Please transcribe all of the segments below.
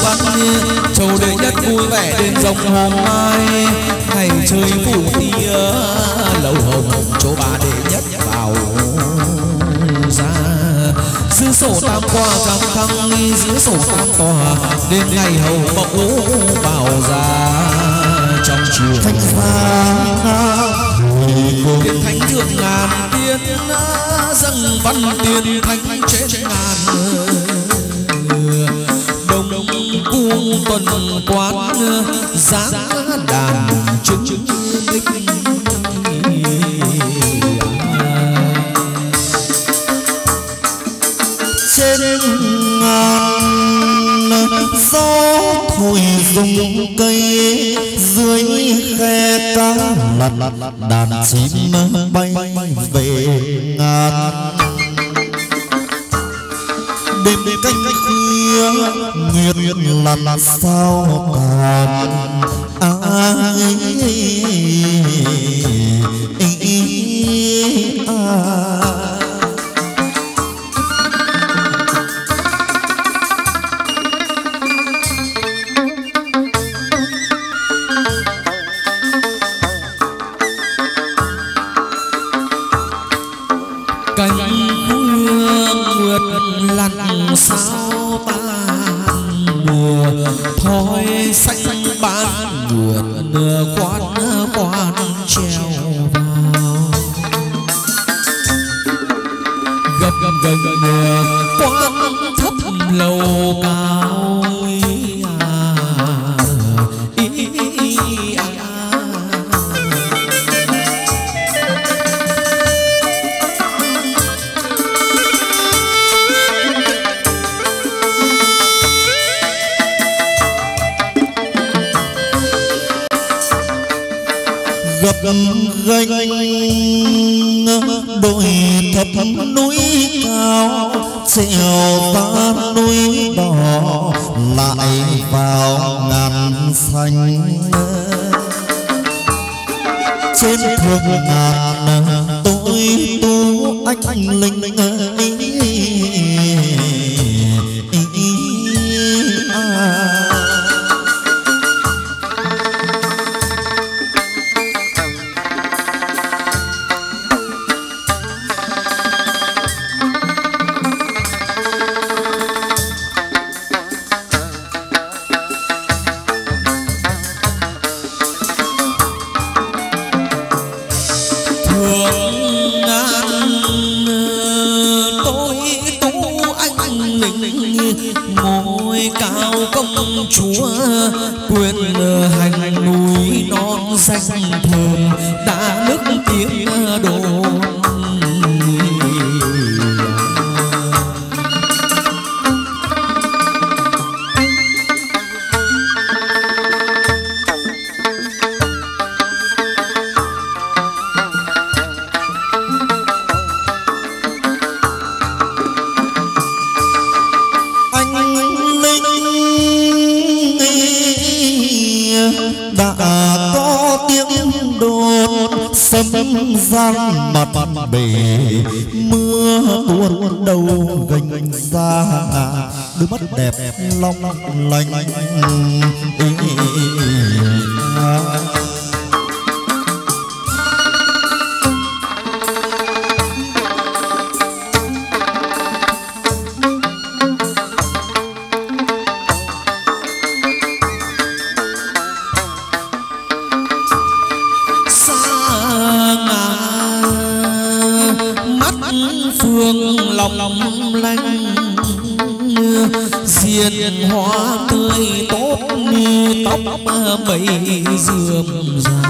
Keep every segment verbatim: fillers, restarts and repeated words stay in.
văn châu đệ nhất vui vẻ đến rồng hôm mai ngày chơi phủ tia lầu hồng chỗ ba đệ nhất vào ra giữ sổ tam qua trong khăn giữ sổ tam tòa đến ngày hầu mẫu vào ra trong chùa thanh xa tiên thánh thượng ngàn tiên dâng văn tiên thánh trên ngàn đông cung tuần quán dáng đàn chứng minh trên ngàn gió thổi rung cây dưới khe cá lặt đàn chim bay về ngàn đêm canh khuya nguyệt lặn sao còn ai sao tan mùa thôi xanh ban nguồn quan quan treo vào gập gập gần quan thấp lầu cao gập gành đồi thấp núi cao trèo ta núi đỏ lại vào ngàn xanh trên thượng ngàn tôi tu anh linh chúa quyền hành núi non danh thơm đã nức tiếng đồn giang mặt bể mưa tuôn đầu gành ra đôi mắt đẹp long lanh phương lòng lanh diền hoa tươi tốt như tóc bầy rườm rà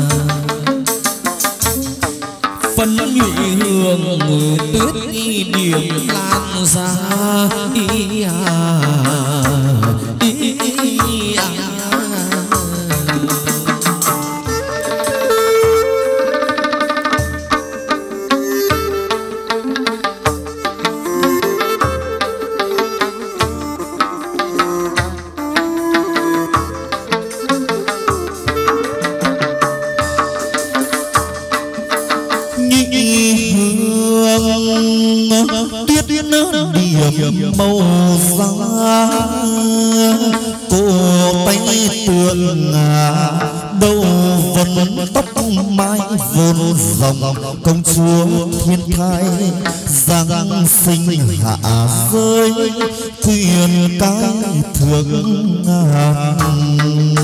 phấn nhụy hương tuyết điểm lan ra ý à, ý à. Tuyết điểm màu da cô tay tượng ngà đâu vẫn tóc mái vốn rồng công chúa thiên thai giáng sinh hạ rơi thuyền cái thượng ngàn.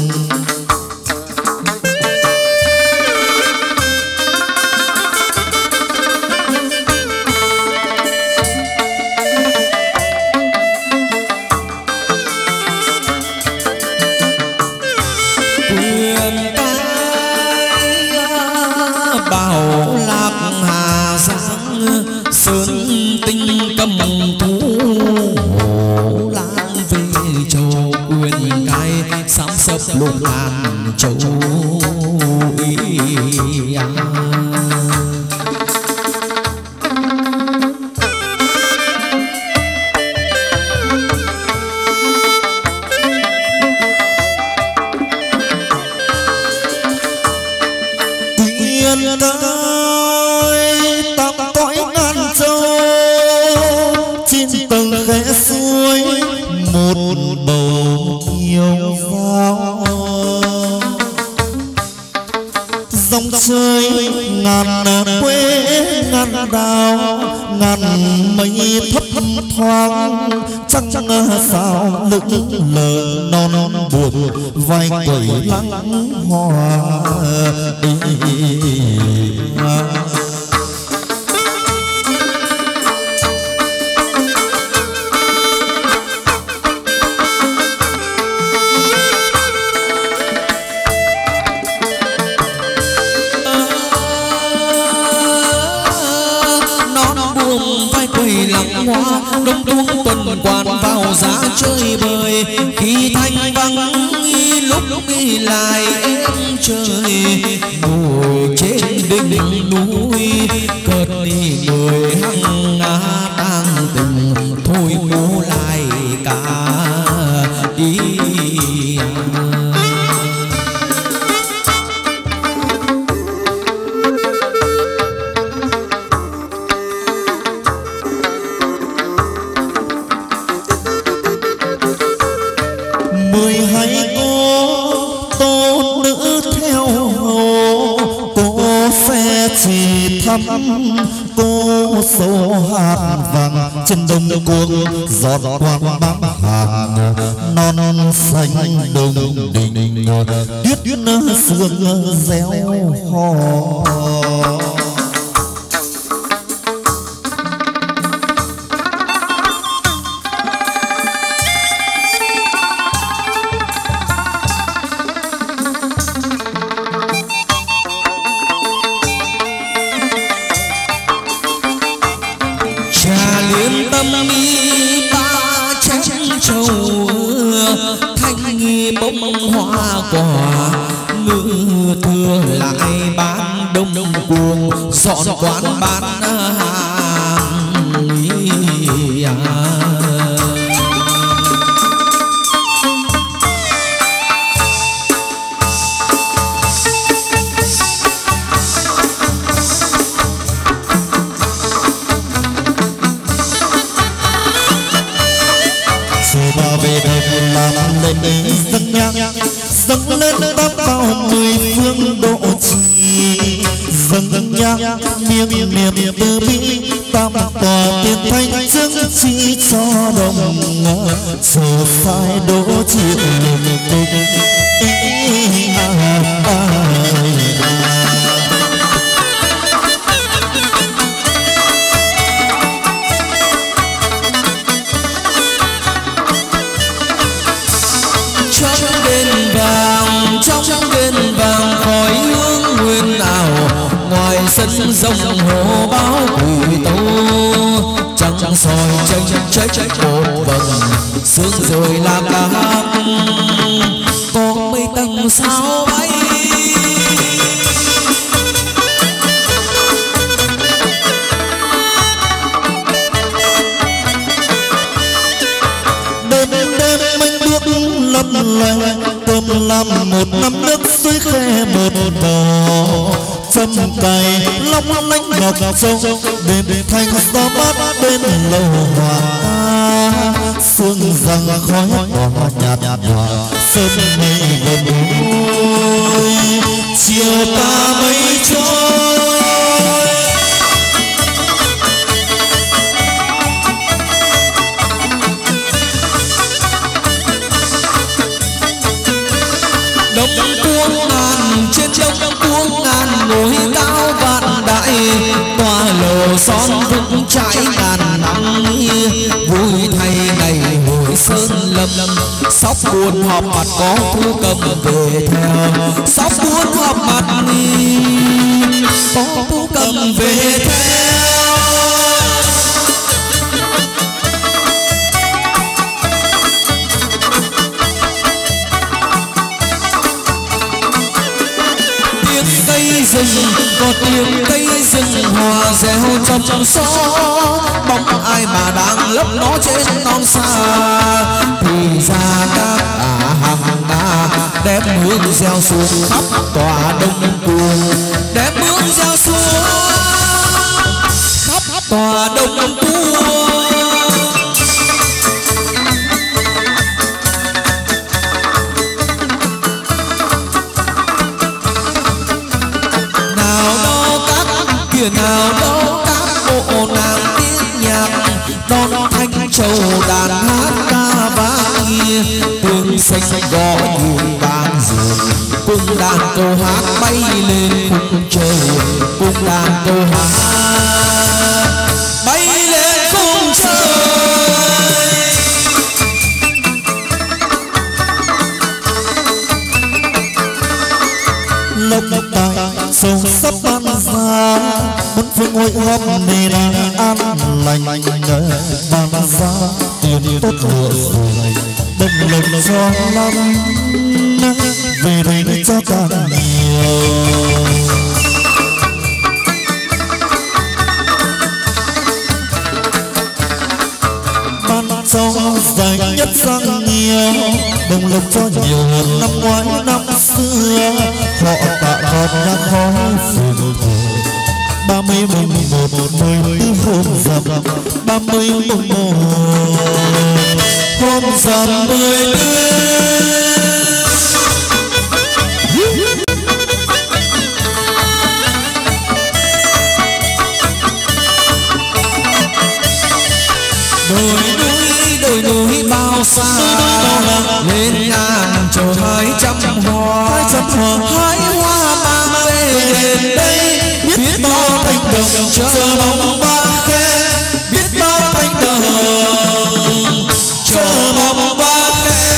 lục an châu ý tiên tới tắm cõi ngàn châu trên tầng khẽ suối một bầu yêu dao dòng chơi ngàn quê ngàn đào ngàn mây thấp thoáng trăng sao lững lờ non non buồn vai quẩy lắng hoa. Đông tuông tuần quan vào giá chơi bời khi thanh vắng lúc lúc đi lại em trời ngồi trên đỉnh núi cợt đi người hăng ngã tang tình thôi cố lại cả đi. Cô số hạt vàng trên đông cuồng giọt quang bám hàng non non xanh đông đình tuyết tuyết sương réo hò. Hoa quả ngư thừa lại bán đông đông cuồng dọn quán bán hàng dâng nhang dâng lên tắp vào mười phương độ trì dâng nhang miệng niệm từ bi tam tòa tiền thanh chứng chỉ cho đồng giờ phải đổ chịu sân rồng hồ báo quỷ tâu trăng soi tranh cháy cháy một vầng sương rồi làm cả có mây tầng sao bay đêm đêm mình bước lấp lẻ tôm làm một năm nước suối khe một bờ châm cày long lanh ngọc châu đêm thanh gió mát bên lầu hòa sương răng khói đỏ nhạt nhạt sớm mây gần ngôi chiều ta mây trôi đông cuông ngàn trên đông cuông ngàn núi cao vạn đại tòa lầu son vững chãi ngàn năm vui thay ngày hội sơn lâm sóc buồn họp mặt có thu cầm về theo sóc buồn họp mặt có thu cầm về theo cây rừng có tiếng cây rừng hòa reo trong trong gió bóng ai mà đang lấp nó trên non xa thì ra các ả hàng nga đem hương gieo xuống khắp tòa đông cuồng đem hương gieo xuống khắp tòa đông cuồng nào đâu các bộ nàng tiếng nhạc đón thanh châu đàn hát ca vang kia tương xanh gõ nhịp đàn dường cung đàn câu hát bay lên khung trời cung đàn câu hát bay lên khung trời lộc tài sâu sắp ban ra bốn phương hội họp nền an lành ban ra tiền tốt lụa rồi đông lộc gió lắm về đây cho ta nhiều ban cho dài nhất sang nhiều đồng lộc cho nhiều hơn năm ngoái năm xưa họ tạ gót nhạc khói phường ba mươi mùng một mười tư hôm rằm ba mươi mùng một hôm rằm mười tư đồi núi đồi núi bao xa lên ngàn trầu hai trăm hoa hai trăm hoa hai hoa mang về đến đây biết bao thanh đồng chờ mong ba khe biết bao thanh đồng chờ mong ba khe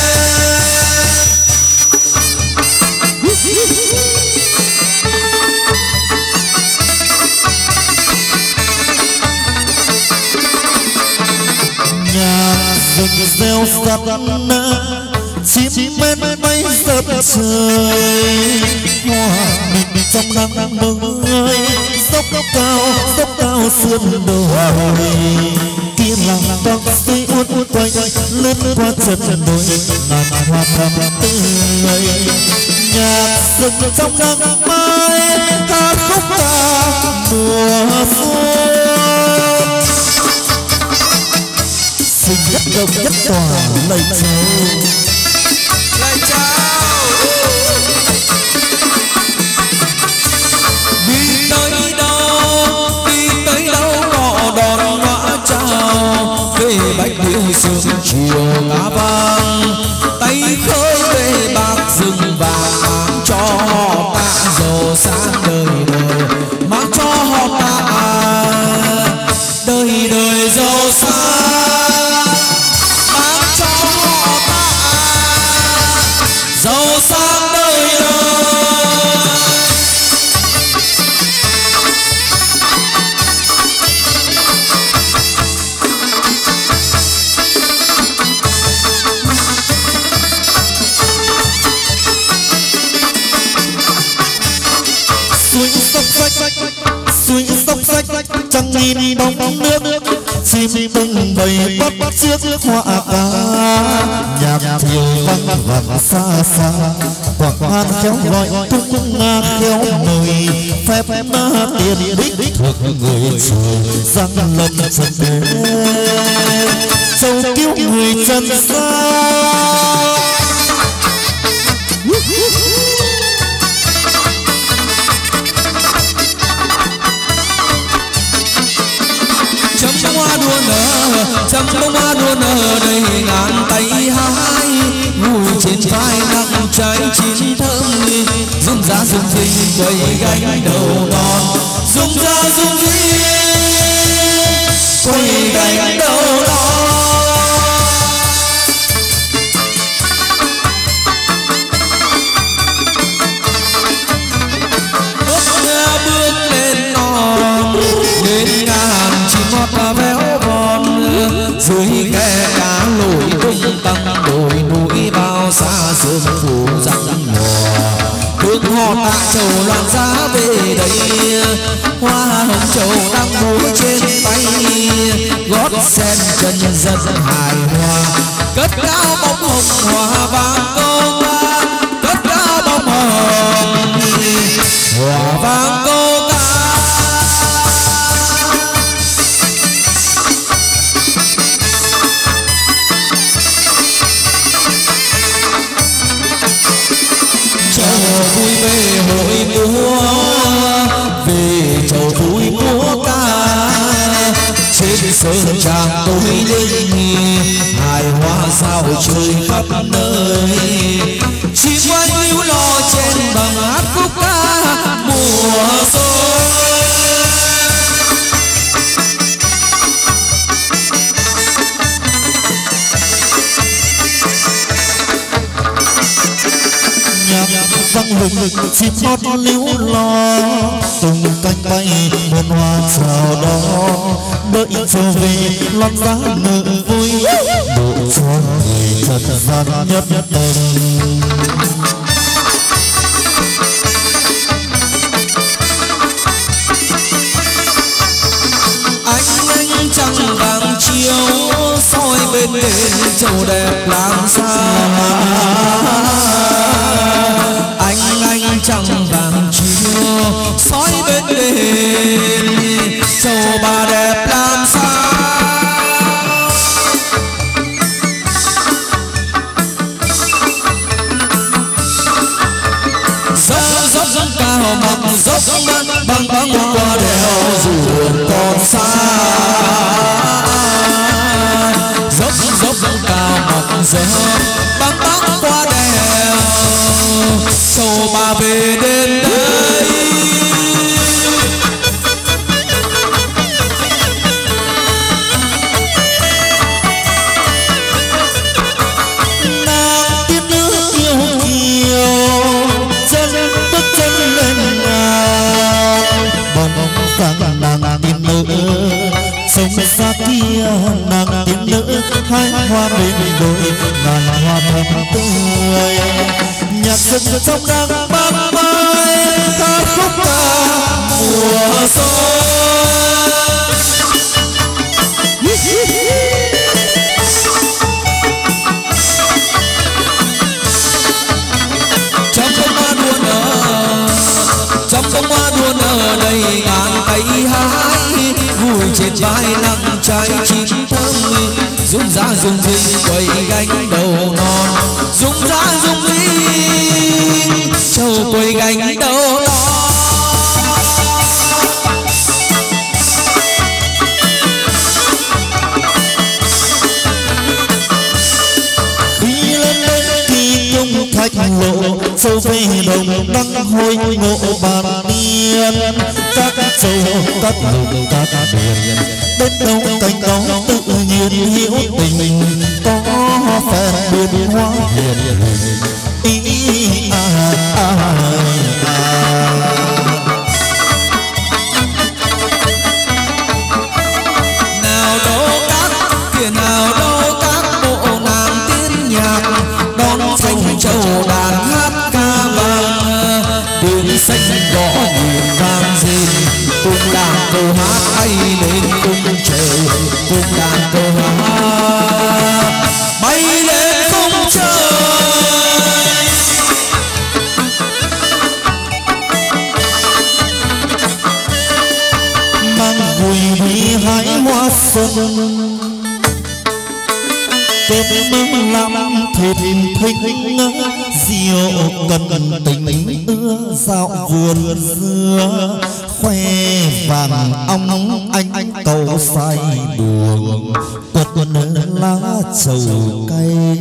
nhà rừng reo sắt chim bên bay dập trời hoa mình trong nắng mừng ơi dốc cao dốc cao sườn đồi kia làng băng suy uốn uốn quay lướt qua chân đồi ngàn hoa thắm tươi nhạc rừng trong nắng mai hát khúc ca mùa xuân xinh nhất đông nhất tòa lời chào lời chào đi tới đâu đi tới đâu họ đón ngõ chào về bạch điêu sương chiều ngã vang tay khơi về bạc rừng vàng mang cho họ tạ giàu sang đời đời mang cho họ tạ đời đời giàu sang mang cho họ tạ giàu sang đời đời suối sông sách suối sông sách trăng nhìn bóng nước chim tung bầy bắt chiếc hoa cá nhạc thiều vang vẳng xa xa quảng hoan khéo gọi tung nga khéo mời phép na tiền đích thuộc người trời giang lâm trần thế châu cứu người trần gian nở đầy ngàn tay hái, ngồi trên vai nặng trái chín thơm, rung ra rung rinh quay gánh đầu non, rung ra rung rinh quay gánh đầu non. Và véo von dưới khe cá lội tung tăng đồi núi bao xa sương phủ răng mùa, nước ngọt tạ trầu loạn giá về đây, hoa hồng trầu đang múa trên tay, gót sen chân dân hài hòa, cất cao bóng hồng hoa vang câu ca, cất cao bóng hồng hoa vang câu ca. Vui về hội múa, về chầu vui múa ca, trên sơn tràng tối linh hài hoa sao trời khắp nơi, chim quanh líu lo trên bằng hát khúc ca mùa xuân. Vang lừng chim hót líu lo, tung cánh bay muôn hoa chào đón, đợi trở về lót giá nở vui, độ cho người thật gian nhất nhất tình. Anh anh trăng vàng chiếu soi bên đền trầu đẹp làm sao, anh anh trăng vàng chiếu soi bên đền trầu bà đẹp làm sao. Dốc dốc dốc cao mặc dốc băng băng băng qua đèo dù còn xa, dốc dốc dốc cao mặc dốc băng băng qua đèo sầu bà về đến đây. Nàng tiên nữ yêu kiều chân bước chân lên ngàn, bóng vàng nàng tiên nữ sông xa kia, nàng tiên nữ hai hoa bên đôi ngàn hoa thắm tươi, nhạc rừng trong đang ban mai ca khúc ca mùa xuân. Trong bông hoa đua nở, trong bông hoa đua nở đầy ngàn tay hái, vui trên vai nặng trái chín thơm, rung ra rung rinh quay gánh đầu non, rung ra rung rinh trầu quay gánh đầu non. Khi lên lên kỳ tung thạch lộ, châu về đồng đăng hôi ngộ bàn tiên, các châu các lục các biển đến đâu cánh đó tự nhiên hiểu tình, có phèn bên hoa hiền ý à à à. Nào đâu các kia nào đâu các bộ nàng tiên nhạc, đón thanh châu đàn hát ca vang, đường xanh gõ nhìn vang rền, cùng đàn câu hát hay lên cung trời, cùng đàn câu hát bay lên cung trời. Mang vui đi hái hoa xuân, Tết mừng lắm thịt thinh rượu cần cần tình ưa dạo vườn dưa, khoe vàng ong anh cầu say buồn quật lá trầu cây.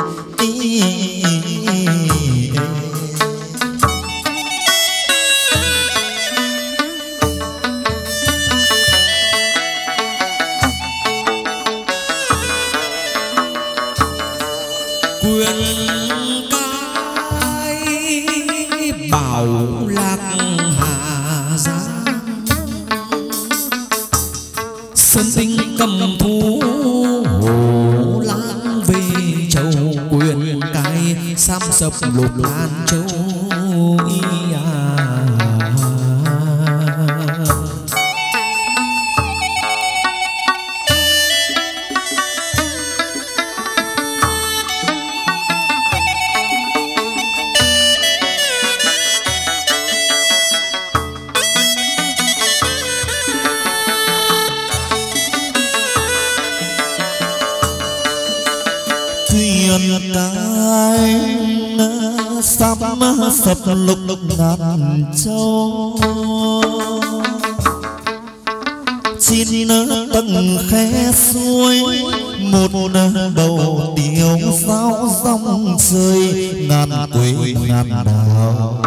quyền cái bảo lạc hà giang sơn tinh cầm thú hồ lan về châu quyền cái sam sập lục lan châu ia. Cái sắp sập lục lục ngàn châu chín tầng khe suối một bầu tiểu sao dòng rơi ngàn quê ngàn đào.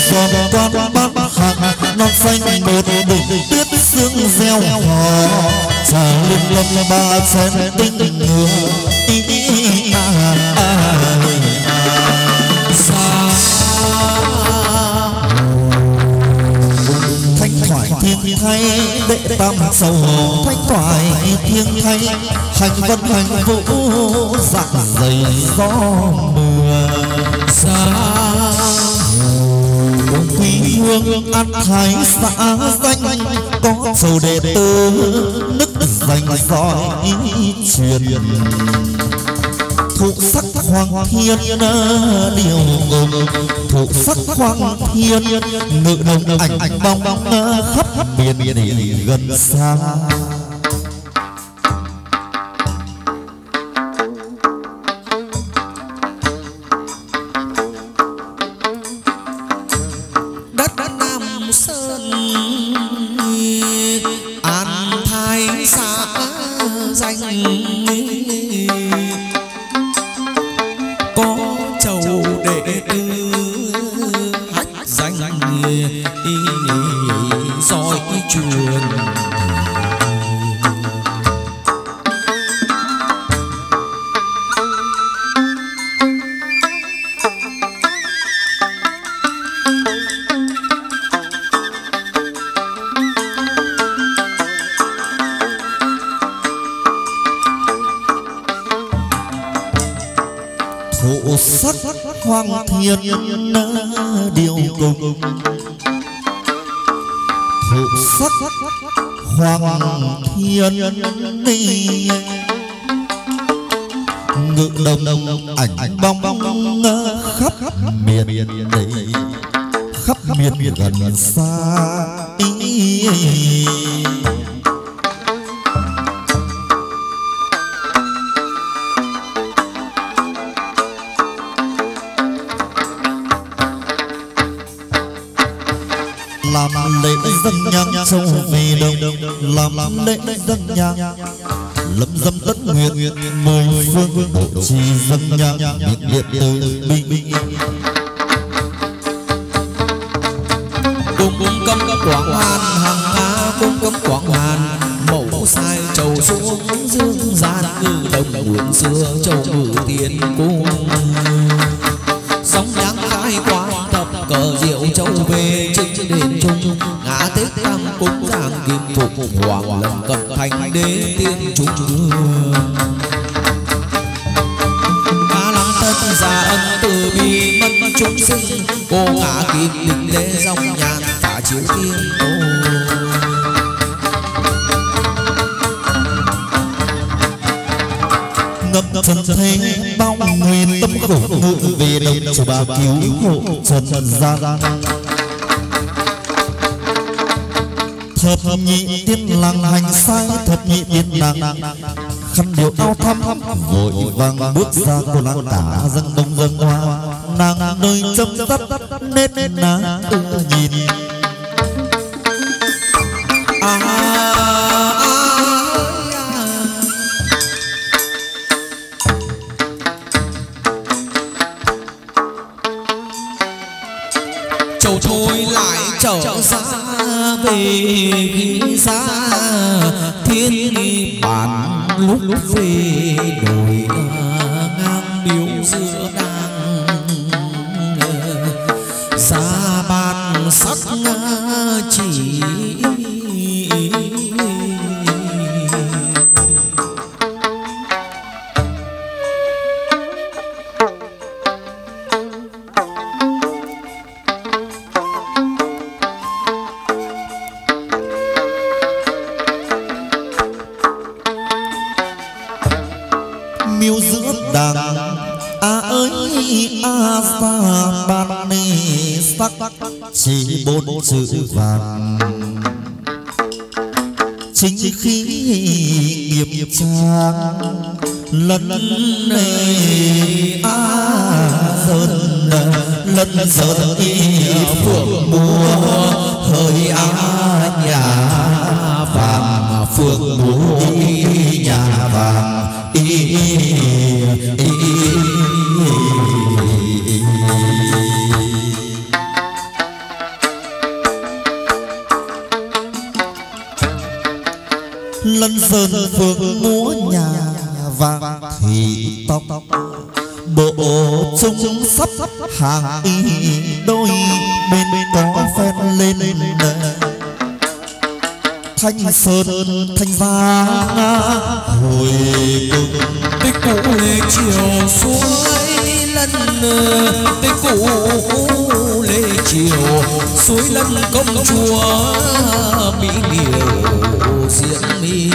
giòn con bát hạt non xanh một đỉnh tuyết sương gieo hò trà lên lâm ba chén tinh ngựa xa thanh thoại thiên hay đệ tam sầu thanh thoại thiên hay hành vân hành vũ dạng dày gió mưa xa quý hương an thái xã danh có sầu đệ tử nức dành giỏi truyền thụ sắc hoàng thiên điều ngục thụ sắc hoàng thiên ngự đồng ảnh ảnh bong bong khắp miền miền gần xa đất Nam Sơn an thái xã danh có chầu đệ tử hách danh soi truyền thụ sắc hoàng thiên điều cùng thụ sắc hoàng thiên ngự đồng ảnh bong bong khắp miền đây khắp miền gần xa làm lễ dâng nhang sâu về đồng làm lễ dâng nhang lâm dâm tất nguyện mười phương độ trì dâng nhang miệng điện từ bi cung cung cấm quảng hàn hàng nga cung cấm quảng hàn mẫu sai trầu xuống dương gian ngư đồng nguyện xưa trầu ngự tiền cung sóng nhang khai quang thập cờ diệu châu về chính đền trung ngã tết tam cung giang kim phục hoàng lâm cập thành đế tiên trung đường ca lăng tân gia ân từ bi mân chúng sinh cô ngã kim linh lễ dòng nhàn phá chiếu tiên ô ngập trần thế bao nguyên tâm khổ ngự về đồng chủ bà cứu hộ trần gian thập nhị tiên làng hành sai thập nhị tiên nàng khăn điệu ao thăm vội vàng bước ra cô làng tả dâng đông dâng hoa nàng nơi chấm dắt nét ná ưa nhìn à, châu thôi lại trở ra về xa thiên bản lúc lúc về đồi ngang miếu giữa đang xa ban sắc chỉ miếu giữa đàng a ơi a xa ban nê sắc chỉ bốn chữ vàng chính khí nghiệp trang lần này a dần lần dần phượng mùa hơi a nhà vàng phượng mùa nhà vàng ý, ý, ý, ý, ý. lân sơn phượng múa nhà vàng thì tóc bộ trung sắp hàng y đôi bên có phen lên thanh sơn thanh gia hồi cùng tích cũ lê chiều suối lân tích cũ lê chiều suối lân công chúa mỹ điều diễm mi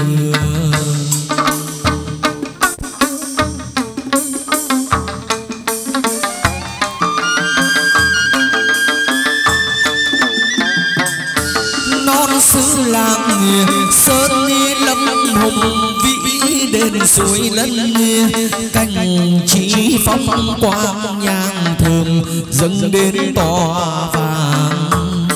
non xứ làng sơn lâm hùng vĩ đền suối lân cành chỉ phong quang nhang thơm dâng đến tòa vàng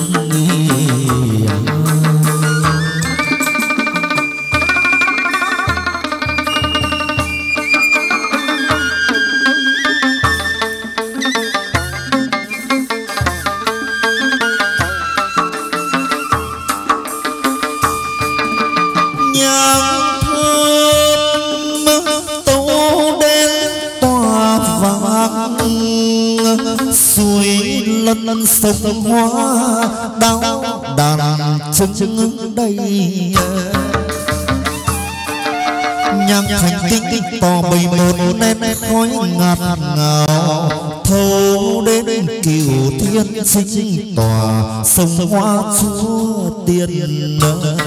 lân sông hoa đau đàn trứng đây nhang thành tinh tỏ bầy một nét khói ngạt ngào thâu đến cửu thiên sinh tòa sông hoa chúa tiên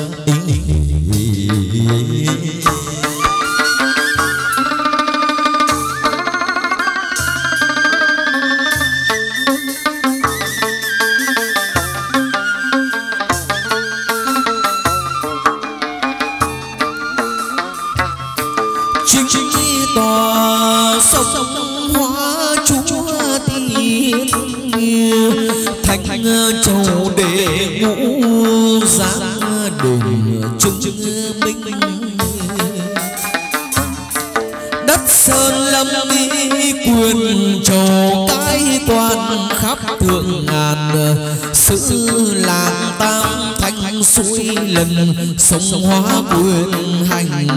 châu để ngũ giáng đền chứng minh đất sơn lâm mỹ quyền trầu cái toàn khắp thượng ngàn sự làng tam thanh suối lần sông hóa quyền hành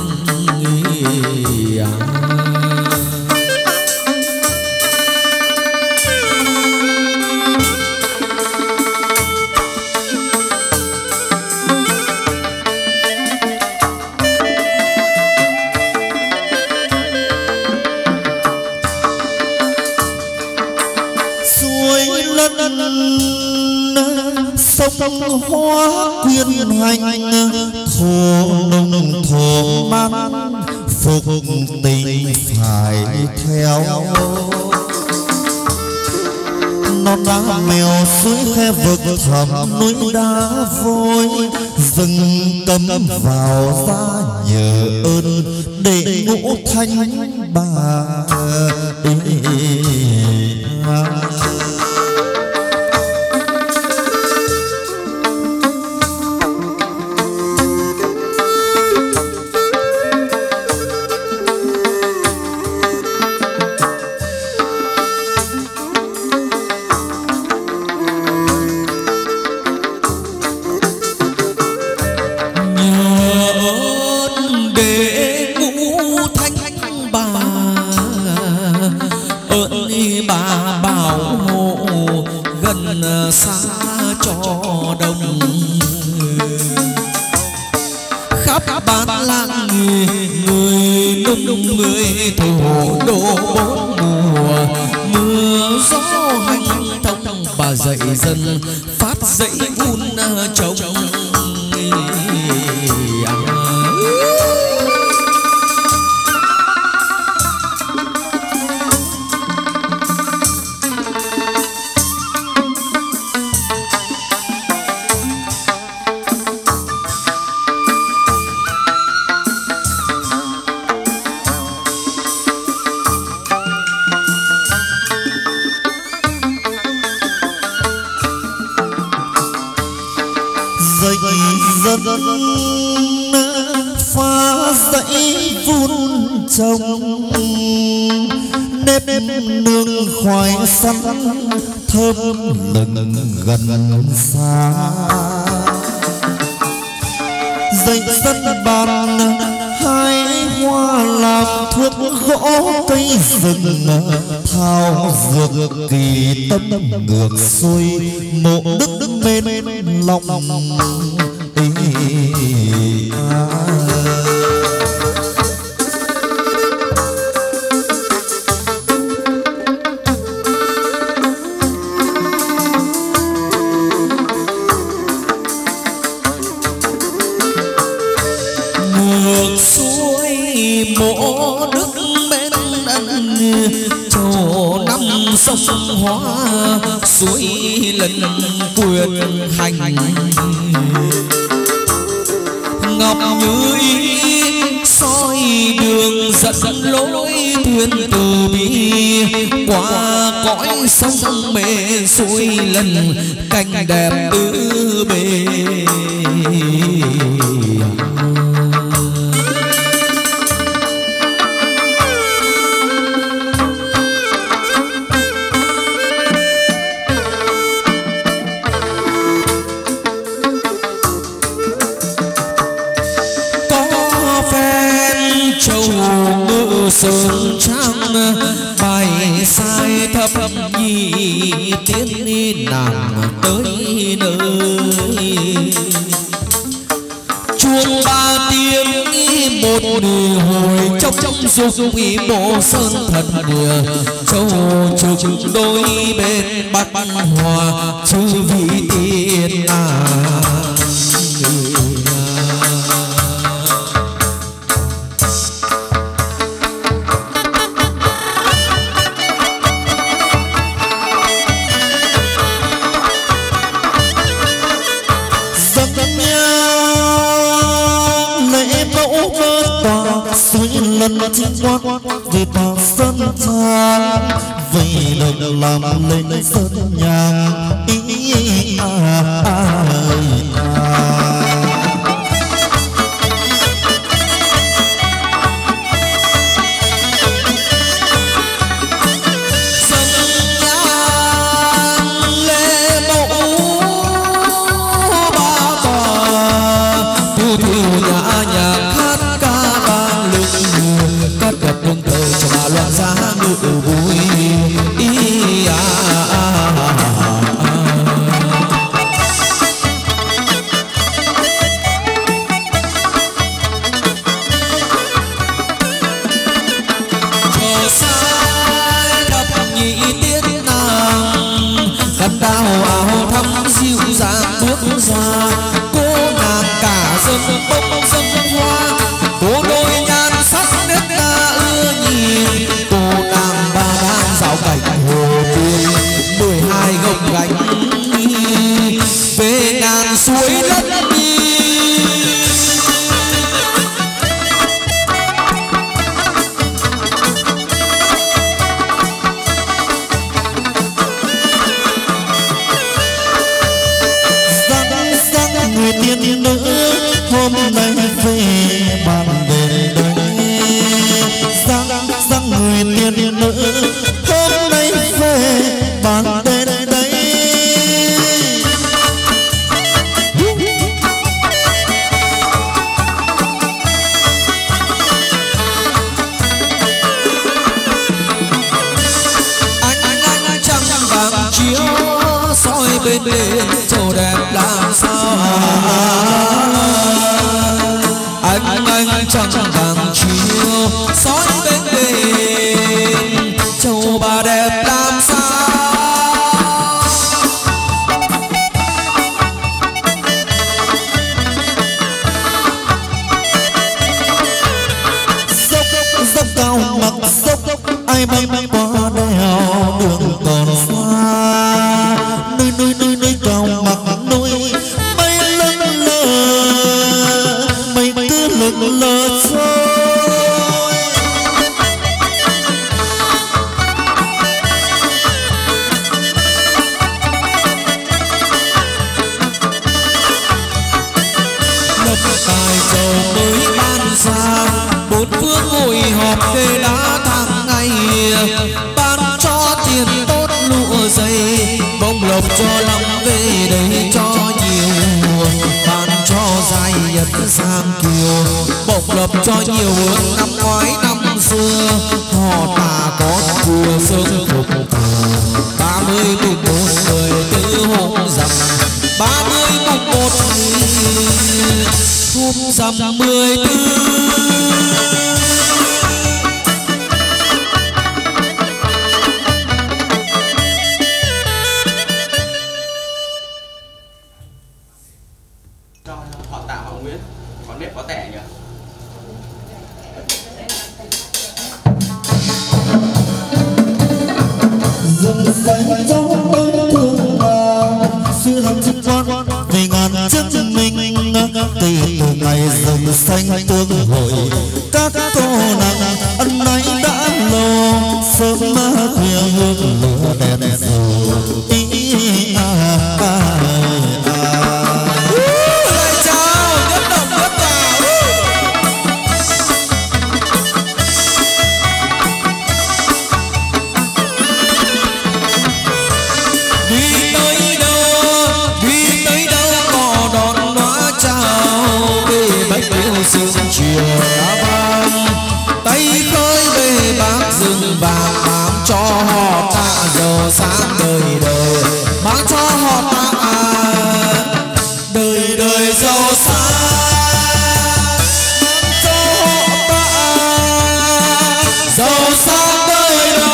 sông hóa quyên hành thổ nồng thổ man phục tình phải theo non đá mèo suối khe vực thẳm núi đá vôi rừng cầm vào ra nhờ ơn để ngũ thanh bà xa cho đông khắp bán làng người nung người thổ đổ bốn mùa mưa gió hành thông bà dậy dân phát dậy vun trồng pha dãy vun trồng nếp nương khoai sắn thơm lừng gần xa dậy dân bàn hai hoa làm thuốc gỗ cây rừng thao dược kỳ tâm ngược xuôi mộ đức bên lòng ý à. Mộ đức bên ân chỗ năm sông hóa suối lần quyền hành ngọc như ý soi đường dẫn lối thuyền từ bi qua cõi sông mê suối lần cảnh đẹp tứ bề. Sơn trăng bài sai thập nhị tiến đi nàng tới nơi chuông ba tiếng một nửa hồi trong trong dục ý bộ sơn thần địa châu trực đôi bên bát hòa chư vị tiên à. Lần chính quan về tòa sơn trang vì được làm lên sơn nhà ý à, à, à. Cho lắm về đây cho nhiều ban cho dài nhật sang kiều, bộc lập cho nhiều hướng năm ngoái năm xưa. Họ ta có chùa sơn phục ba mươi mùng một mười tư hôm rằm, ba mươi mùng một hôm rằm mười tư. Họ Tạ họ Nguyễn có nếp có tẻ nhỉ? Rừng xanh trong đôi thương mà xưa lắm chim con về ngàn trước mình từ từ ngày rừng xanh tương hội các cô nàng ân nay đã lâu sớm khuya hương lửa đèn dầu ý à à sương chiều đã vang, tay khơi về bác rừng vàng mang cho họ Tạ giàu sáng đời đời, mang cho họ Tạ đời đời giàu sang, cho họ Tạ giàu sang đời đời.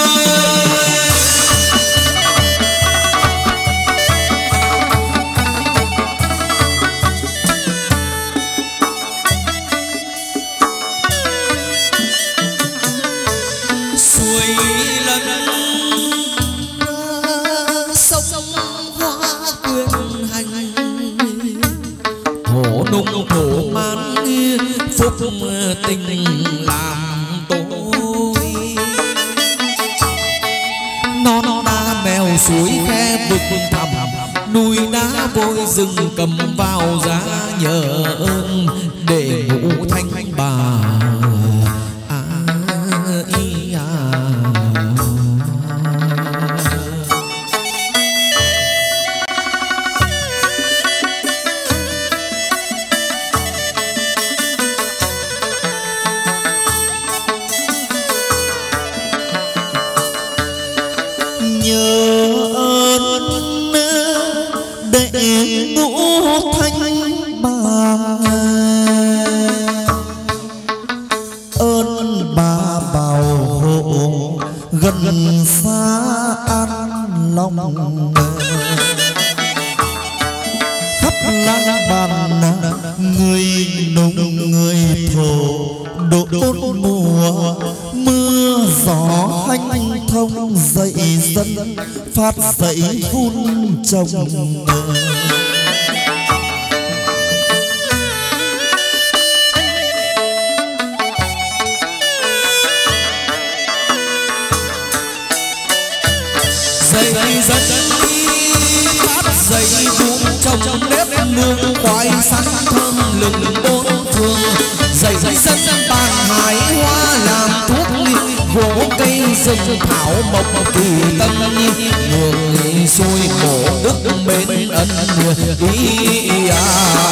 Nung thổ man phúc tình làm tôi, non đá mèo suối khe vực thẳm, núi đá vôi rừng cầm vào giá nhờ ơn để ngủ thanh bà. gần xa an long khắp lang bàn người nung người thổ độ bốn mùa mưa gió hanh thông dậy dân phát dậy phun trồng. Dậy dân phát dậy vun trồng nếp nương khoai sắn thơm lừng bốn phương. Dậy dân bàn hái hoa làm thuốc gỗ cây rừng thảo mộc kỳ tân người xuôi khổ đức mến ân ý à.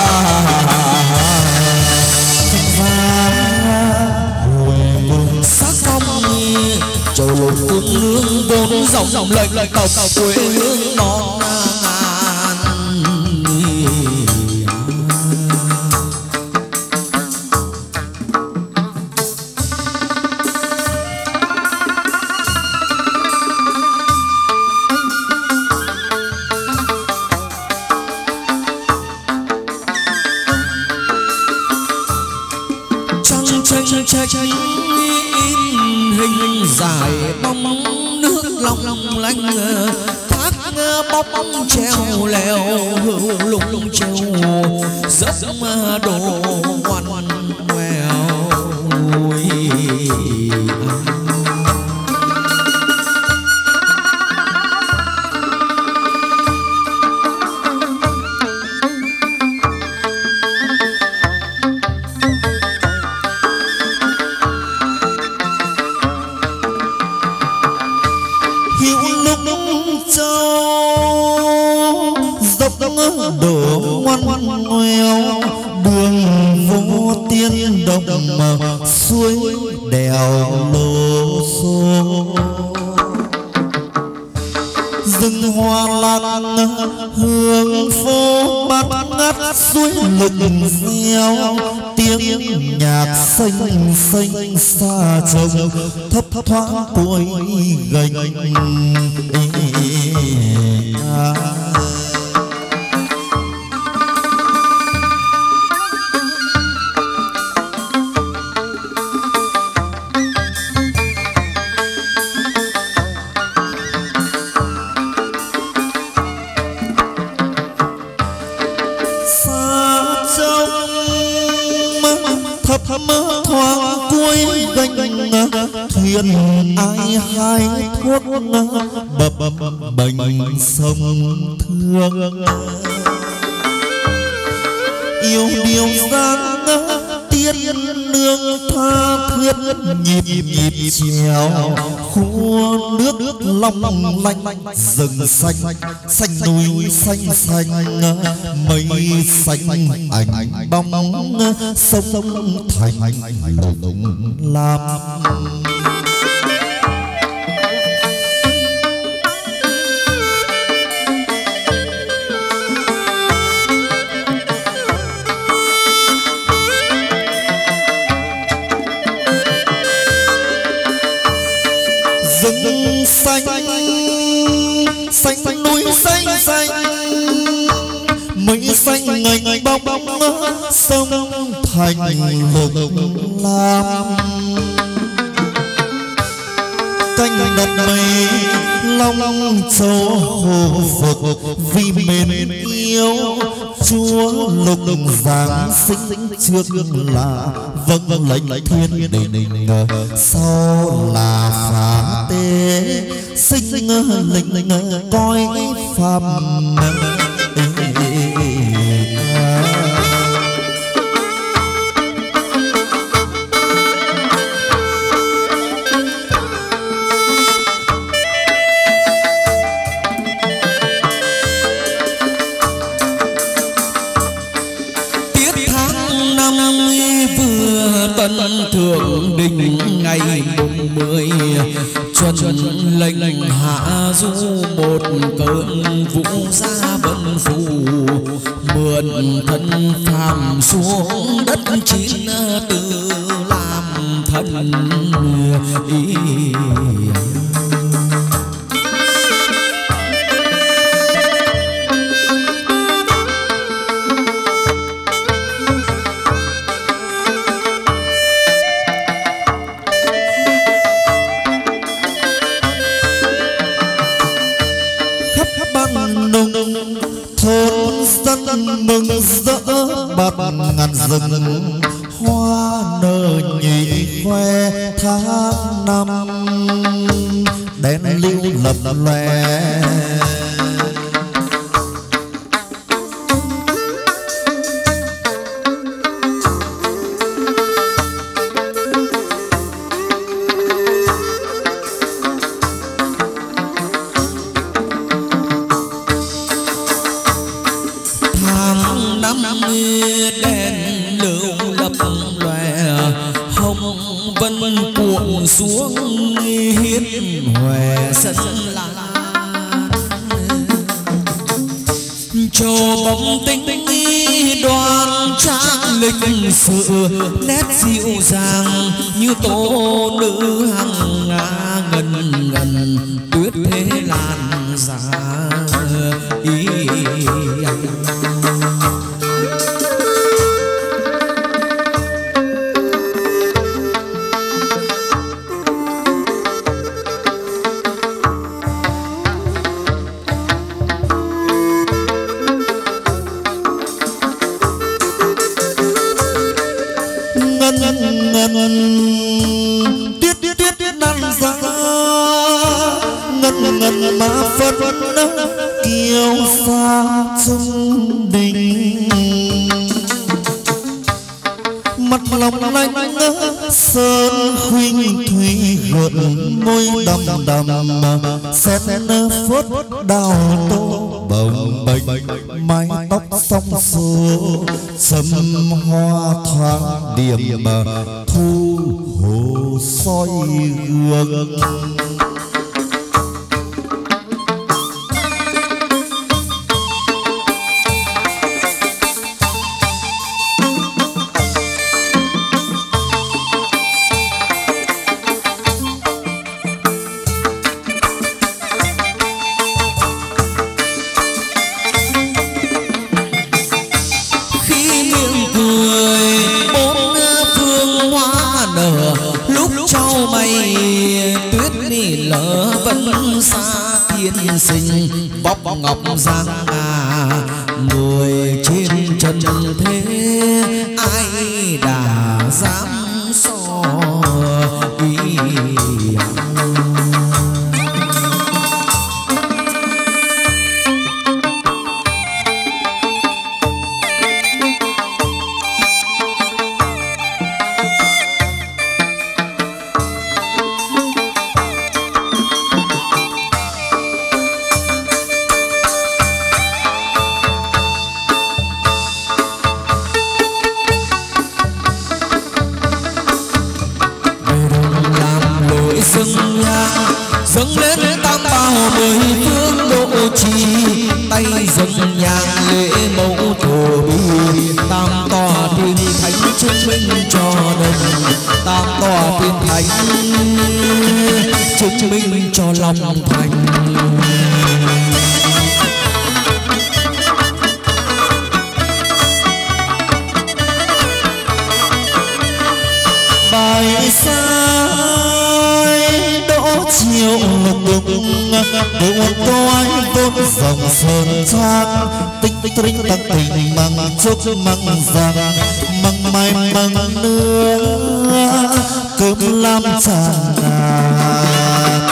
Sắc phong châu lục tương lương vốn dòng dòng lệch lệch tộc quê hương non trăng trăng trăng in hình dài bóng nước long lanh thác bóng treo leo hữu lung treo dốc đồ ngoằn ngoèo. đổ ngoan ngoan ngoèo suối đèo lô xô rừng hoa lan hương phố bát ngát suối lừng reo tiếng nhạc xanh xanh xa trông thấp thoáng cuối gành mơ thoáng cuối gành thuyền ai hai thuốc bập bềnh sông thương yêu điều gian tiên nương tha thiết nhịp nhịp trèo khu nước long lanh rừng xanh xanh núi xanh xanh mây xanh ảnh bóng sông thành lồng lam rừng xanh xanh núi xanh xanh mây xanh ngày bóng bóng sông thành lồng lam canh đặt mây long châu hồ phục vì mến yêu chúa lục giáng sinh trước là vâng lệnh thiên đình sau là phá tế sinh lệnh coi phàm thượng đình ngày mười chuẩn lệnh hạ du một cơn vũ gia vân phù mượn thân phàm xuống đất chín tự làm thân ý mừng rỡ bạt ngàn rừng hoa nở nhị khoe tháng năm đèn lưu lập lòe đèn lưu lập lòe hồng vân cuộn xuống hiến hòe sân lan cho bóng tinh đoan trang lịch sự nét dịu dàng như tố nữ hằng nga ngần ngần tuyết thế lan giá ý tiết tiết tiết tiết nan ra ngân ngân má phật kiêu xa trung đình mặt lòng lanh sơn khuynh thủy gợn môi đầm đầm xét phốt đào tô bồng bềnh mái tóc song xô sâm hoa thoáng điểm thu soi gương. Sinh bóc ngọc giang à, người trên trần thế ai đã dám so ý. Dâng lên tam bảo mười phương độ trì, tay dâng nhang lễ mẫu thổ bi. Tam tòa tiên thánh chứng minh cho đồng, tam tòa tiên thánh chứng minh cho lòng thành. Bài sai đỗ chiều lục đường tôi vốn dòng sơn trang, tinh tinh tăng tình bằng chúc măng rằng măng mai măng nước cơm lam tràn ngàn.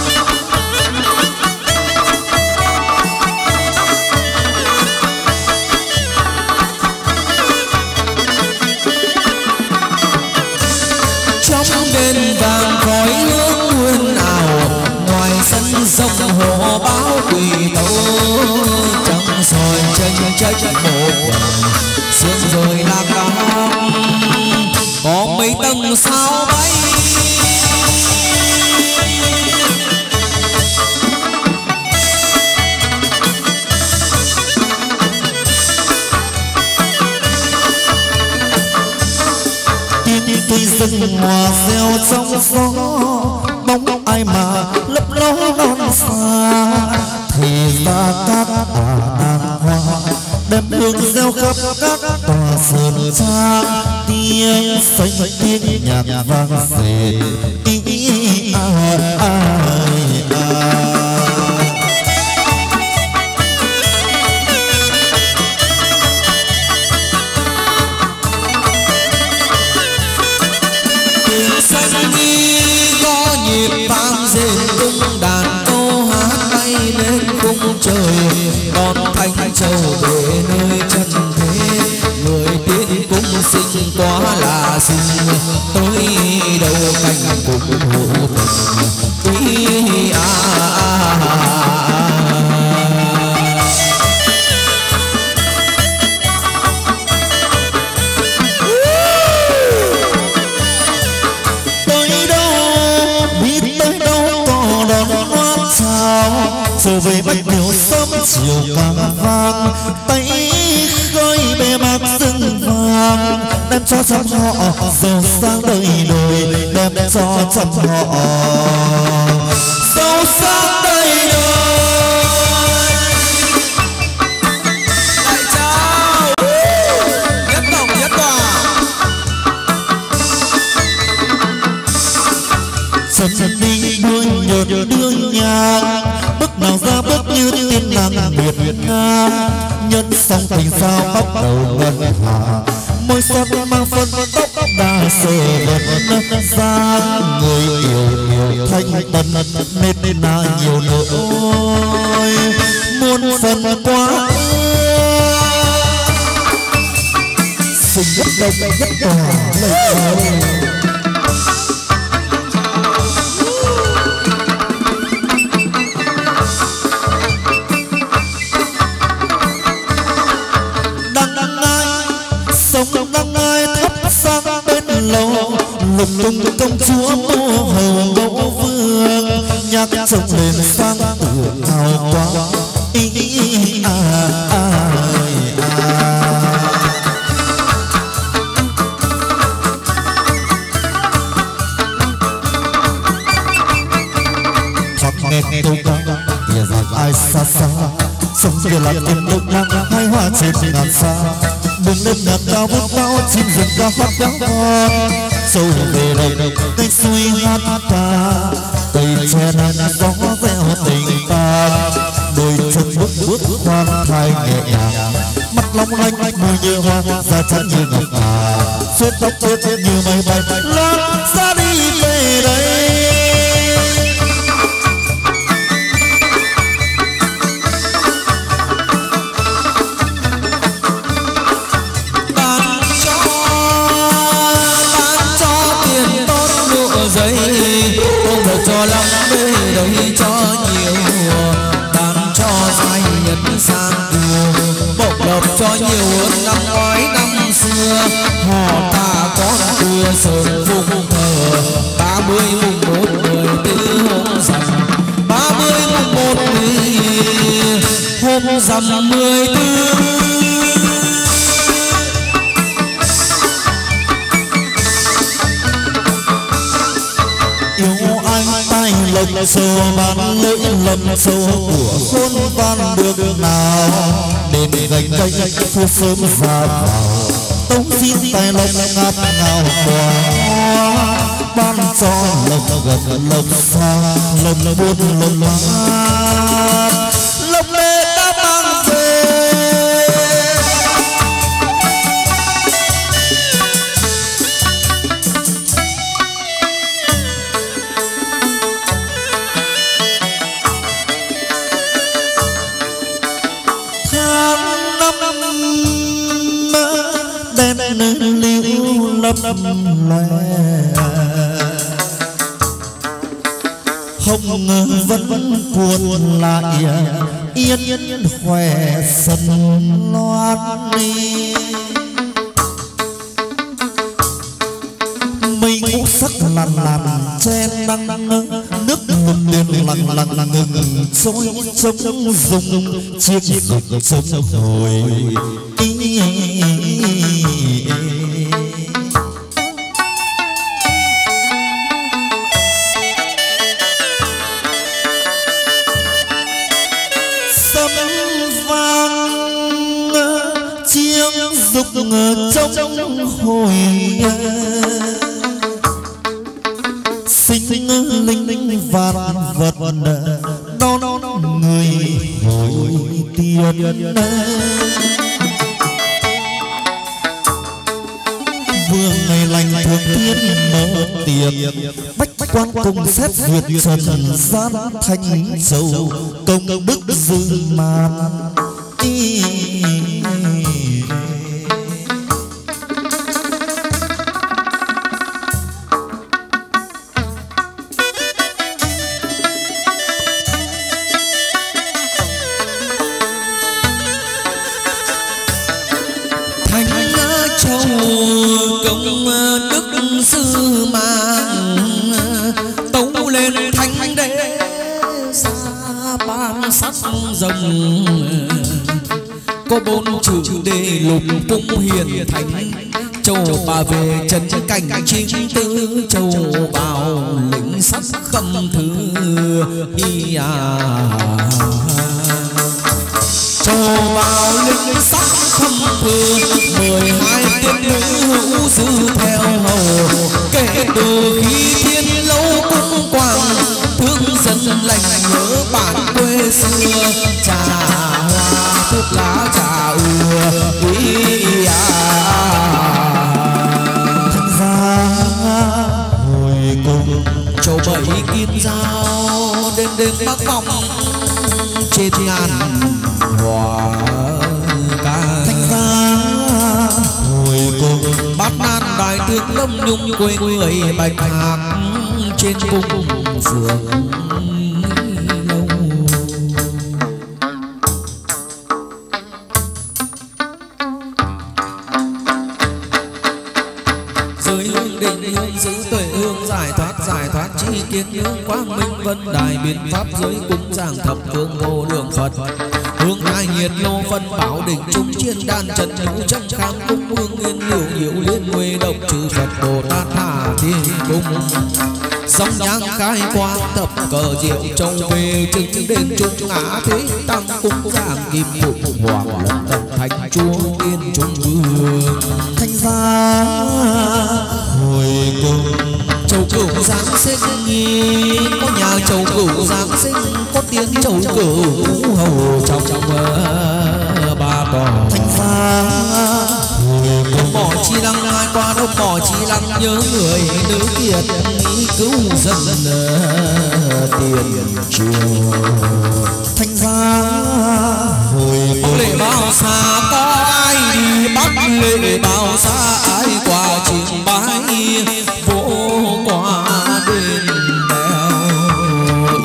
Đền vàng khói hương nguyên ảo, ngoài sân rộng hồ báo quỳ tấu. Trăng soi tranh tranh một vầng, sương rồi là cam, có mấy tầng sao bay. Tuy rừng hoa reo trong gió, bóng ai mà lấp ló non xa. Thì ra các bà nàng hoa đem hương reo khắp các tòa sơn trang. Tiếng xanh tiếng nhạc vang dền ý ý ai ai ai. Xanh đi có nhịp vang rền cung đàn câu hát bay lên cung trời. Đón thanh châu về nơi chân thế, người tiến cung sinh quá là sinh. Tới đầu cánh cùng hữu tình quý à, à, à, à. Trở về bách điều sớm chiều càng vang, tay khơi bề mặt rừng vàng. Đem cho trăm họ giàu sang đời đời, đem cho trăm họ giàu sang đời đời. Đại trao nhất tổng nhất tòa, chân chân đi đuôi nhợt đưa nhang. Bước nào ra bước như tiên nàng Nguyệt Nga, nhân song tình sao bắt đầu ngân hà. Môi sắc mang phân tóc đa sờ vật ra, người yêu yêu thanh tân nên là nhiều nỗi muôn phần quá. Sinh nhất đông nhất tòa lời chào. lục tung công chúa mua hầu mẫu vương nhạc trông lên sang tự hào quá ý ý à à à. Nghe nghe câu ca kìa rằng ai xa xa sống kia là tình độc năng hai hoa trên ngàn xa đừng lên ngàn cao vút cao chim rừng ca hót béo ngon sâu về đồng cây suối hát ca cây tre nắng gió veo tình ta đôi chân bước bước khoan thai nhẹ nhàng mắt long lanh môi như hoa da trắng như ngọc ngà suốt tóc ướt như mây bay lướt xa đi về đây. Cho lắm đây đây cho nhiều bán cho dài nhân sang kiều bộc lộc cho nhiều năm ngoái năm xưa họ ta có đưa sớm vùng thờ ba mươi mùng một mười tư hôm rằm ba mươi mùng một hôm rằm mười tư. Lộc sâu bán lỗi lầm sâu của khôn van được nào để để gánh gánh phút sớm ra vào tống xin tay lộc ngát ngào quả ban cho lộc gần lộc xa lộc buồn lộc mát lộc mê đã mang về. Lấp lóe không ngờ vẫn vẫn cuộn lại yên yên khỏe sân loan đi mây ngũ sắc làn làn chen đăng nước ngừng liền lặng lặng ngừng trôi trông rung chiếc rực sông hồi trong hồi sinh linh linh vạn vật đau đau người hồi tiền vừa ngày lành thường thiên mở tiệc bách quan công xét duyệt trần gian thanh dầu công bức dư màn có bốn chữ đề lục cung hiền thánh châu bà về trần cảnh chính tứ châu bào lĩnh sắc khâm thứ y à châu bào lĩnh sắc khâm thứ mười hai tiên nữ hữu dư theo hầu kể từ khi thiên lâu cung quang thương dân lành nhớ bản quê xưa trà hoa thuốc lá trà ưa ý à thành ra hồi cùng châu bảy kim dao đêm đêm bắc vọng trên ngàn hoa ca thành ra hồi cùng bát nan đại tướng lâm nhung quê người bạch hạc trên cung phường giới hương định hương giữ tuệ hương giải thoát giải thoát chi kiến hương quang minh vân đài biến pháp giới cúng giảng thập phương vô lượng Phật hương ai nhiệt lô phân bảo đỉnh trung chiên đan trần nhũ trăm khám cung hương nguyên liễu nhiễu liên huệ độc trừ Phật Bồ Tát Hà Thiên Cung dòng nhang khai quang tập cờ diệu châu về chứng đền trung ngã thế tăng cung giảng kim phụng hoàng lần tận thánh chúa tiên trung vương thanh gia hồi cùng châu cửu giáng sinh có nhà châu cửu giáng sinh có tiếng châu cửu hầu trong trong ba tòa thanh gia hồi cùng mỏ chi lăng ai qua đâu mỏ chi lăng nhớ người nữ kiệt ý cứu dân tiền triều thanh gia hồi cùng lệ bao xa có ai đi bắt lệ bao xa ai qua trình bái vô qua đền đèo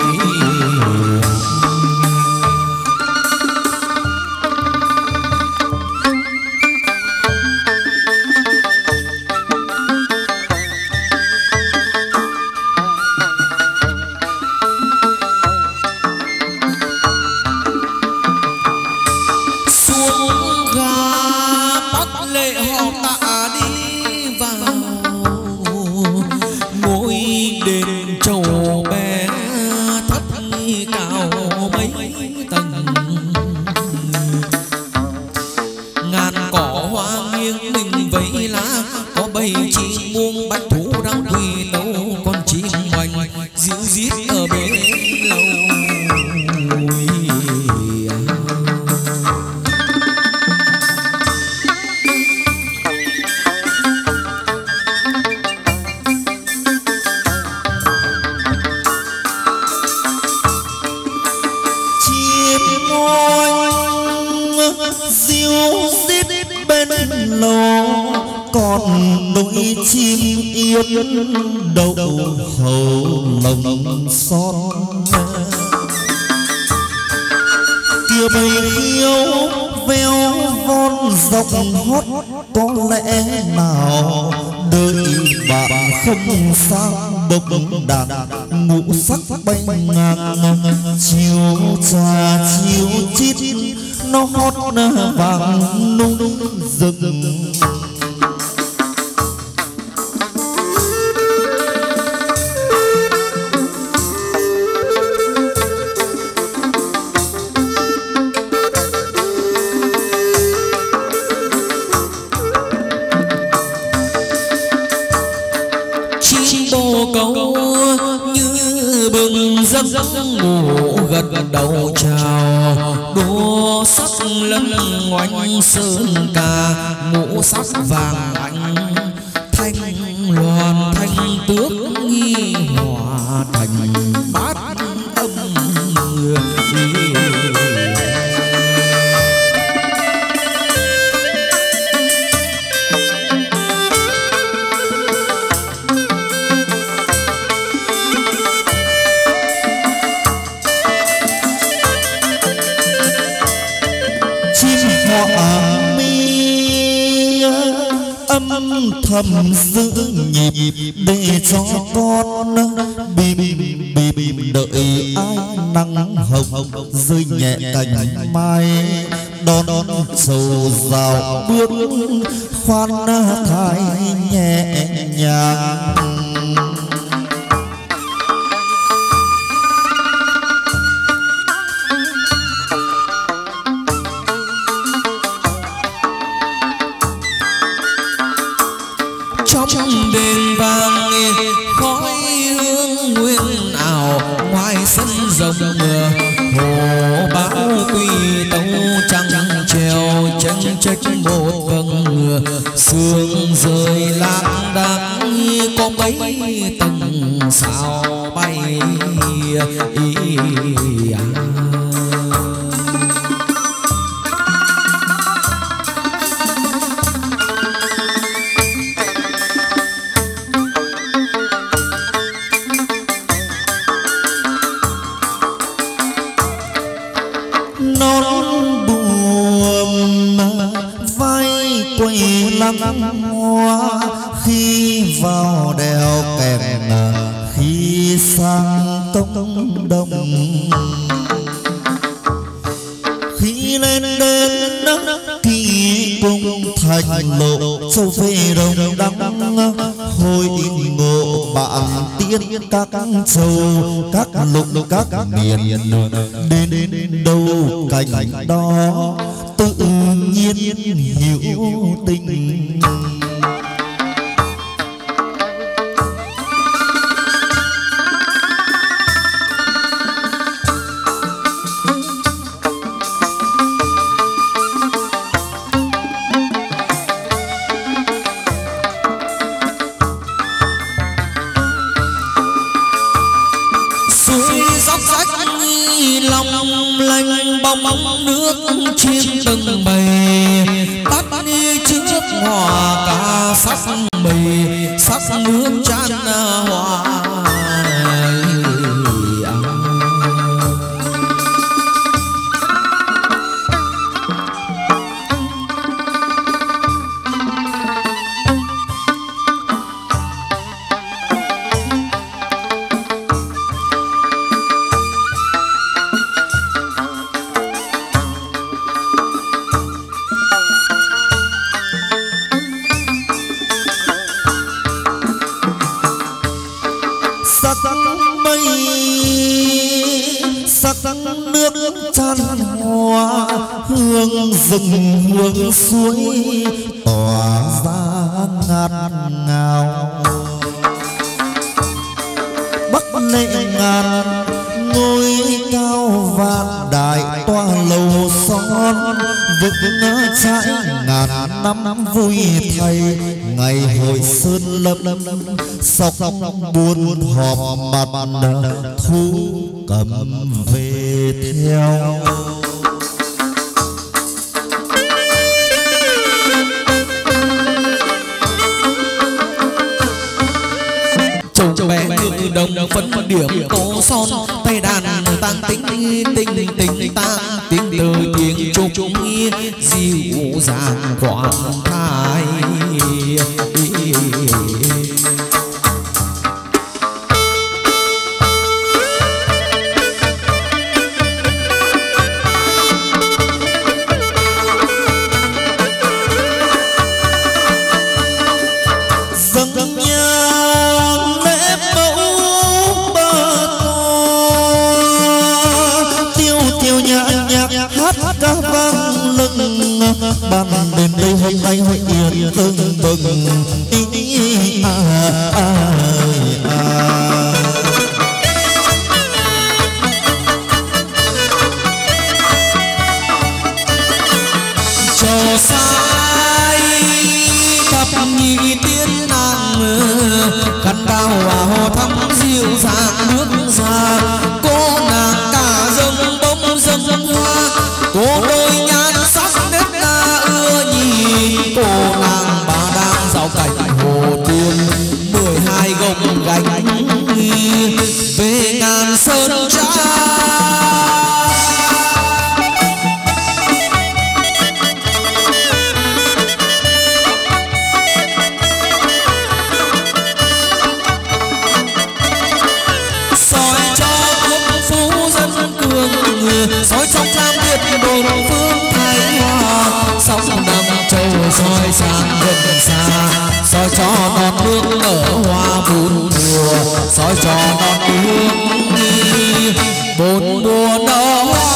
đậu hầu lồng son kia bay khiêu veo von rộng hót có lẽ nào đợi bạn không sang bốc đàn ngũ sắc bay ngang chiều trà chiều chít nó hót vàng nung rừng giấc ngủ gật đầu chào đua sắc lân ngoảnh sơn ca ngũ sắc vàng ánh thanh loan thanh tước nghi hòa thành bát âm người thầm giữ nhịp để cho con bìm bìm bìm đợi ai nắng hồng rơi nhẹ cành mai đón đón sầu rào bước khoan thai nhẹ nhàng trong đền vàng khói hương nguyên ảo ngoài sân rộng hồ bão quy tấu trăng treo chân trách một vầng sương rơi lãng đãng có mấy tầng sao bay quay lăng hoa khi vào đèo kèn khi sang công đông, khi lên đến kỳ cung thành lộ châu về đồng đăng hồi ngộ bạn tiên các châu các lục các miền đến đâu cảnh đó tự nhiên hiểu tình. Bóng nước chiêm từng bầy tắt đi trước hòa cả sắc mì sắc nước chan hòa. Rừng hương suối tỏa ra ngát ngào, bắc lệ ngàn ngôi cao vạn đại tòa lầu son vững trái ngàn năm vui thay ngày hội sơn lâm sọc buồn họp mặt thu cầm về theo. Châu bé ngự đồng phấn điểm tố son tay đàn tăng tính tình tình tăng tiếng từ tiếng trục dịu dàng quảng thái. Ban đêm đây hôm nay hội yên tưng bừng ý à à à. Trò sai thập nhị tiên nàng khăn bao hòa hồ thắm dịu dàng nước ra cô nàng cả dâng bông dâng hoa cô đôi nhan sắc cô nàng bà đang dạo cảnh hồ tiên mười hai gồng gánh về ngàn sơn tra. Soi cho quốc phú dân cường soi trong nam việt đồ phương thái hòa sóng đầm châu soi sang gần xa soi cho non nước ở hoa bốn mùa soi cho non nước bốn mùa nở hoa.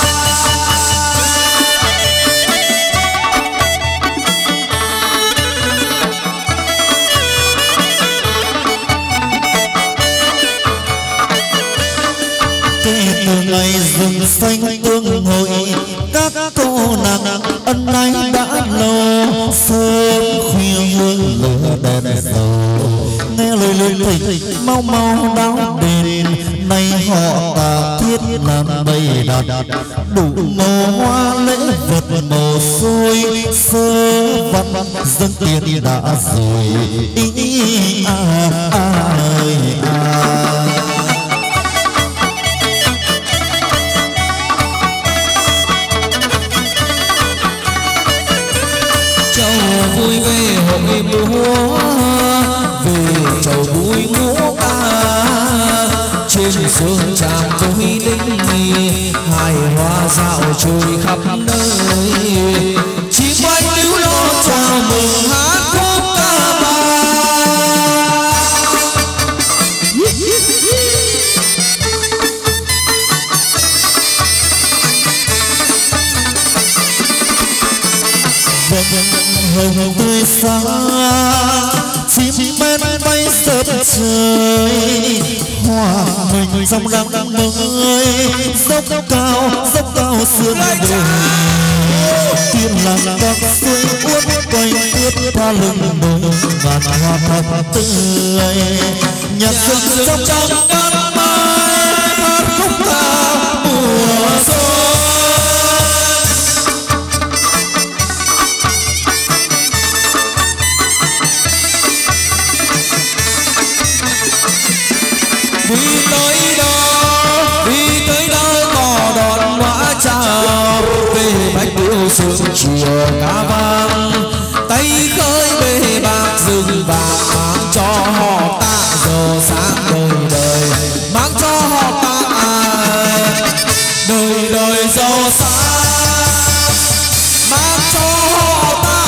Kể từ ngày rừng xanh tương hội các cô nàng ân ái đã lâu sớm khuya hương lửa đèn dầu nghe lời lời thầy mau mau đáo đền nay họ ta thiết làm bầy đặt đủ màu hoa lễ vật màu xôi sơ văn dân tiền đã rồi ý à à à. Vui về hội múa về khắp nơi, chỉ quanh níu lo chào mừng hát khúc ca vang. Hồng tươi sáng chim bên bay sớm trời, hoa mình trong nắng mới dốc cao dốc cao sương đồi, tiên làng các suối uốn quay ướt tha lưng đồi ngàn hoa thật tươi, nhạc rừng trong trong cơn mai hát khúc ca mùa xuân. Đi tới đó, đi tới đó có đón hóa chào, về bách điệu sương chiều ca vang, tay khơi bề bạc rừng vàng mang cho họ ta giờ sáng đời đời, mang cho họ ta đời đời giàu sang, mang cho họ ta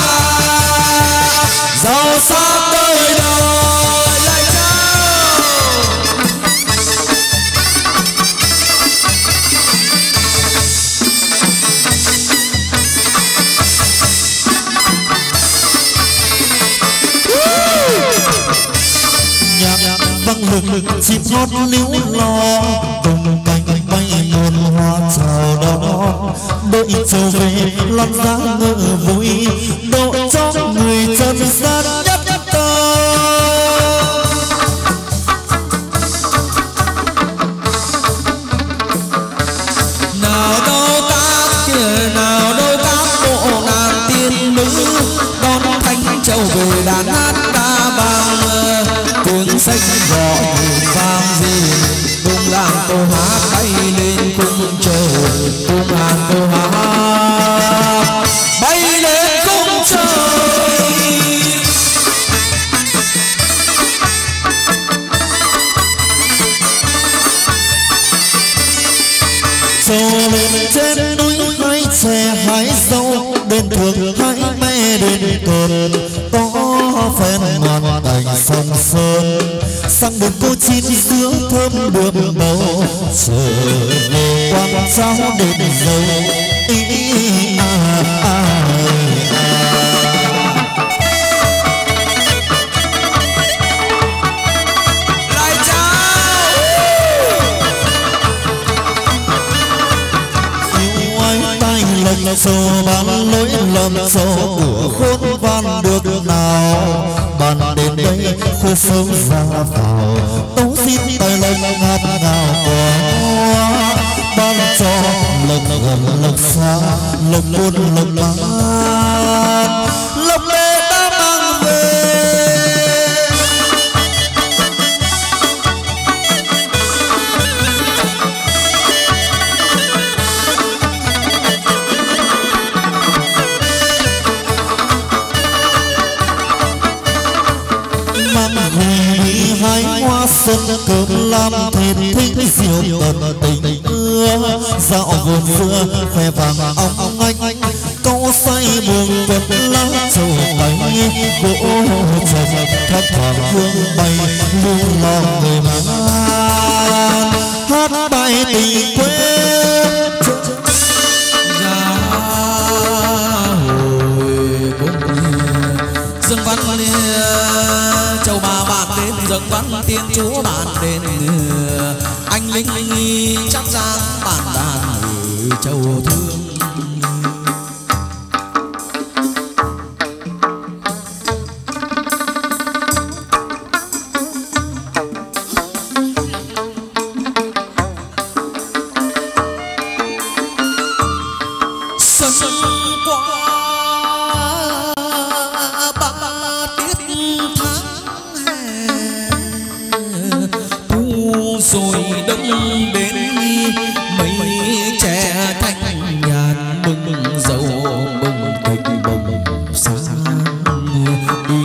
giàu sang đời đời. Vang lừng chim hót líu lo, tung cánh bay muôn hoa chào đón, đội trở về loan giá ngỡ vui, độ cho người trần gian nhất tơ. Nào đâu các kia, nào đâu các bộ nàng tiên nữ, đón thanh châu về đàn hát ca vang, tiếng sách gọi vang gì cung làng câu hát bay lên cung trời, cung làng câu hát bay lên cung trời. Trầu lên trên núi hái chè hái dâu, bên thường hái me đền cồn, có phen ngọt đành sông sơn, sang đường cô chín giữa thơm đường bầu, trở về quang giáo đền dâu ý, ý, à, à, à. Lần sâu bán lối lầm sâu của khôn văn được nào, bàn đến đây khô sớm ra vào, tấu xin tay lần ngát ngào quá, ban cho lần gần lần xa, lần buồn lần bán, lần lệ đã mang về. Hái hoa xuân cơm lam thịt thích rượu tận tình ưa, dạo vườn xưa khoe vàng óng ánh, câu say buồn quật lá trầu bánh, gỗ trầm thấp thoảng hương bay lưu lo người mang hát bài tình quê. Dương văn châu ba bạn đến dâng văn tiên chúa bạn đến, anh lính chắc giang bạn đàn châu thương. Rồi đông đến mấy trẻ thanh nhàn, bừng dầu bừng kịch bừng sáng đi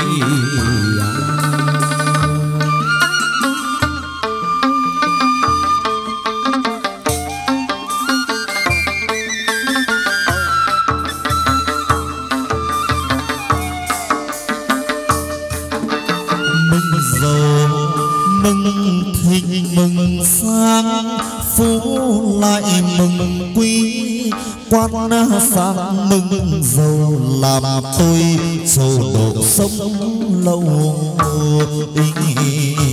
mừng thịnh mừng sáng phú lại mừng quý quan sang mừng giàu làm tôi giàu độ sống lâu ý.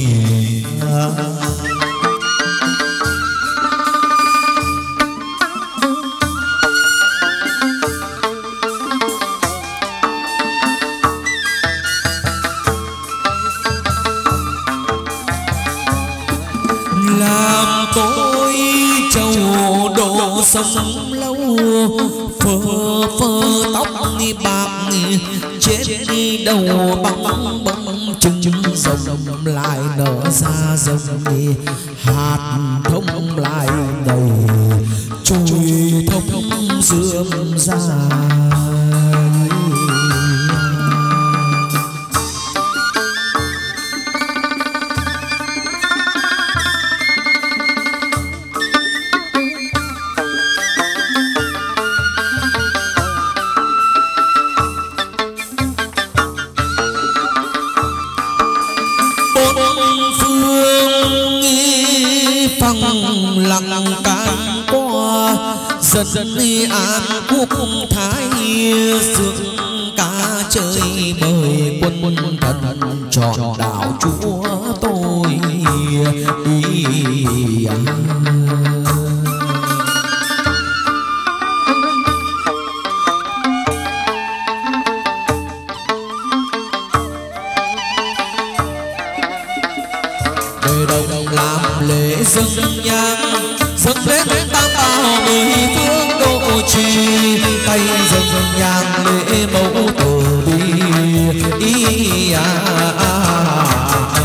Làm tôi trầu độ sống lâu phơ phơ tóc bạc chết đi đầu băng băng trứng rồng lại nở ra rồng hạt thông lại đầy trôi thông rượm ra. Lặng cạn qua dần dần đi an quốc thái sương cá chơi bời quân quân thần chọn đạo chúa tôi. Đời đầu làm lễ dâng nhang dâng lên tam bảo mười phương độ trì tay dâng nhang lễ mẫu từ bi ý à, à, à.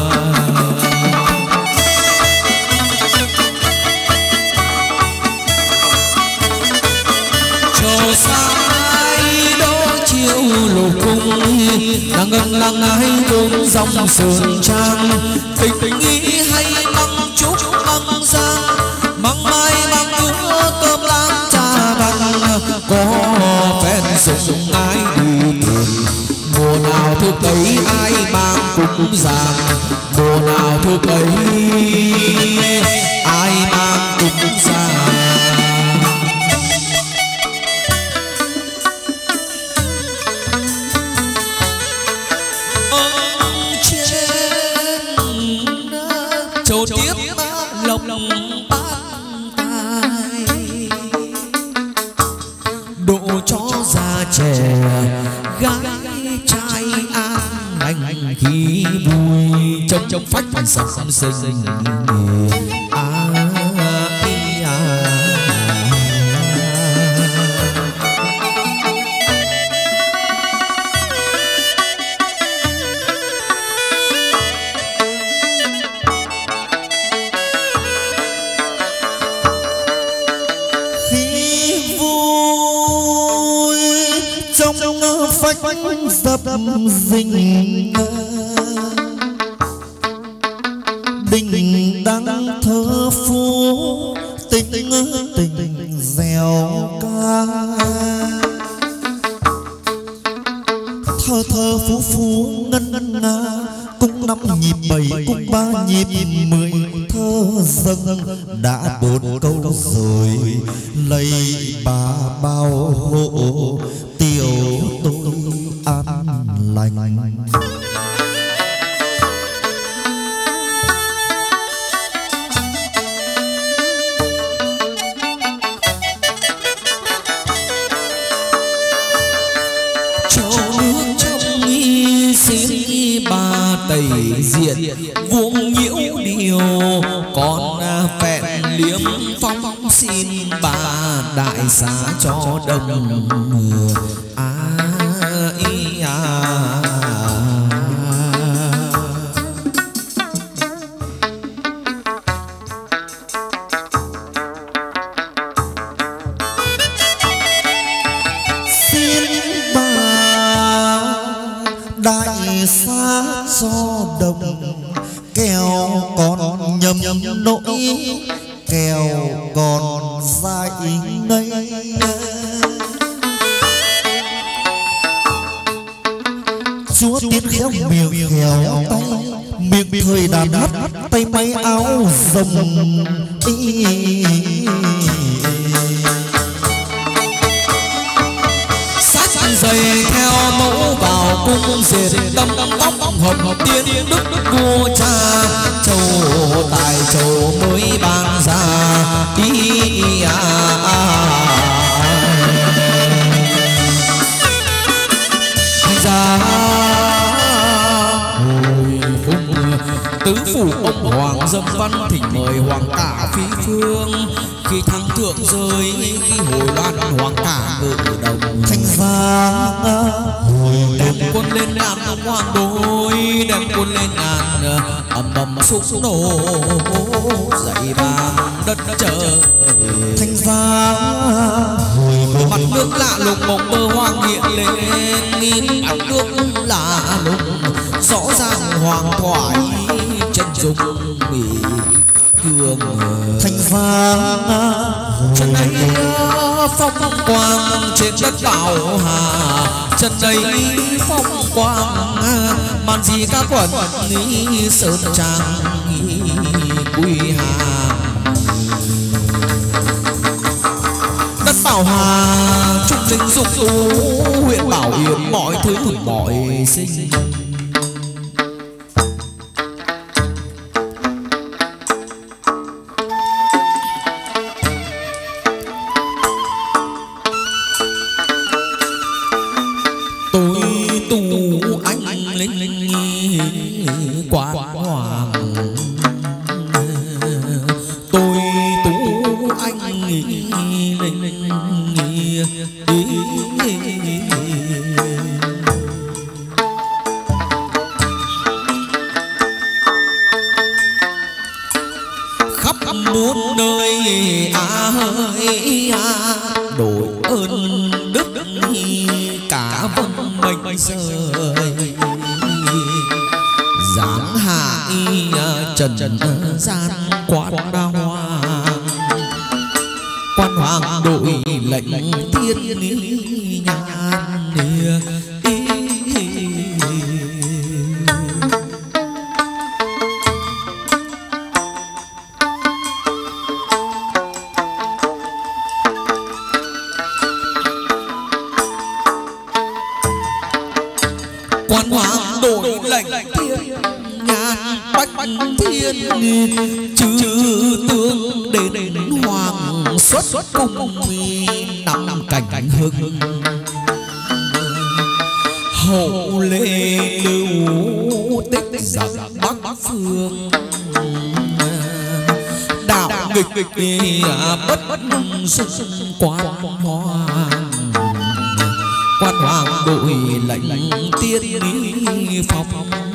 Cho sai đó chiều lục cung nàng ngân lang ái đốn dòng sườn trang tình tình ý hay măng trúc măng giang măng mai măng lúa cơm lam trà vàng có phen sùng ái đi tiền mùa nào thức ấy ai mang cúng giàng mùa nào thức ấy ai mang cúng giàng. Ông trên châu tiếp lộc độ cho già trẻ gái trai an lành khí vui trong trong phách sầm sinh à, à. Phách dập dình đình đang thơ phú tình tình dẻo ca thơ thơ phú phú ngân ngân nga cung năm nhịp bảy cung ba nhịp mười thơ dâng đã bốn câu rồi lấy bà bao hộ tiểu tôi an lành. Châu nước trong nghi xin bà tẩy diệt vuông nhiễu điều còn phẹn liếm phong xin bà đại xá cho đồng à, ý, à. Xin bà đại xá cho đồng kẻo còn nhầm nhầm nỗi kẻo còn dại ngây chúa tiến khéo miệng khéo tay miệng thời đàn hát tay máy áo rồng sát dày theo mẫu vào cung diệt tâm tóc hồng tiên đức vua cha châu tài châu mới ban ra ý à, ra hồi phúc tứ phủ ông hoàng dâng văn thỉnh mời hoàng cả phi phương khi thắng thượng rơi khi hồi loan hoàng cả ngự đồng thanh vang đem quân lên ngàn ông hoàng đôi đem quân lên ngàn ầm ầm xúc nổ dậy vàng đất trời thanh vang mặt nước lạ lùng mộng mơ hoang hiện lên nghìn mặt nước lạ lùng rõ ràng hoàng thoại chân dung bị cường thanh vang chân ấy phong quang trên đất bảo hà chân ấy phong quang màn gì các quần sơn trang quy hà đất bảo hà trung linh dục tú huyện bảo yến mọi thứ mọi sinh tôi tu anh linh quán hoàng tôi tu anh linh khắp muôn nơi à ơi à đổi ơn đức cả vân mệnh rời giáng hạ trần gian quan đa hoàng quan hoàng đội lệnh thiên nhàn quan hoàng đội lệnh thiên nhàn bách thiên chư tướng đến hoàng xuất cung năm cảnh hưng hậu lê lưu tích giặc bắc phương đạo nghịch bất xung quan hoàng quan hoàng đội lệnh tiên phong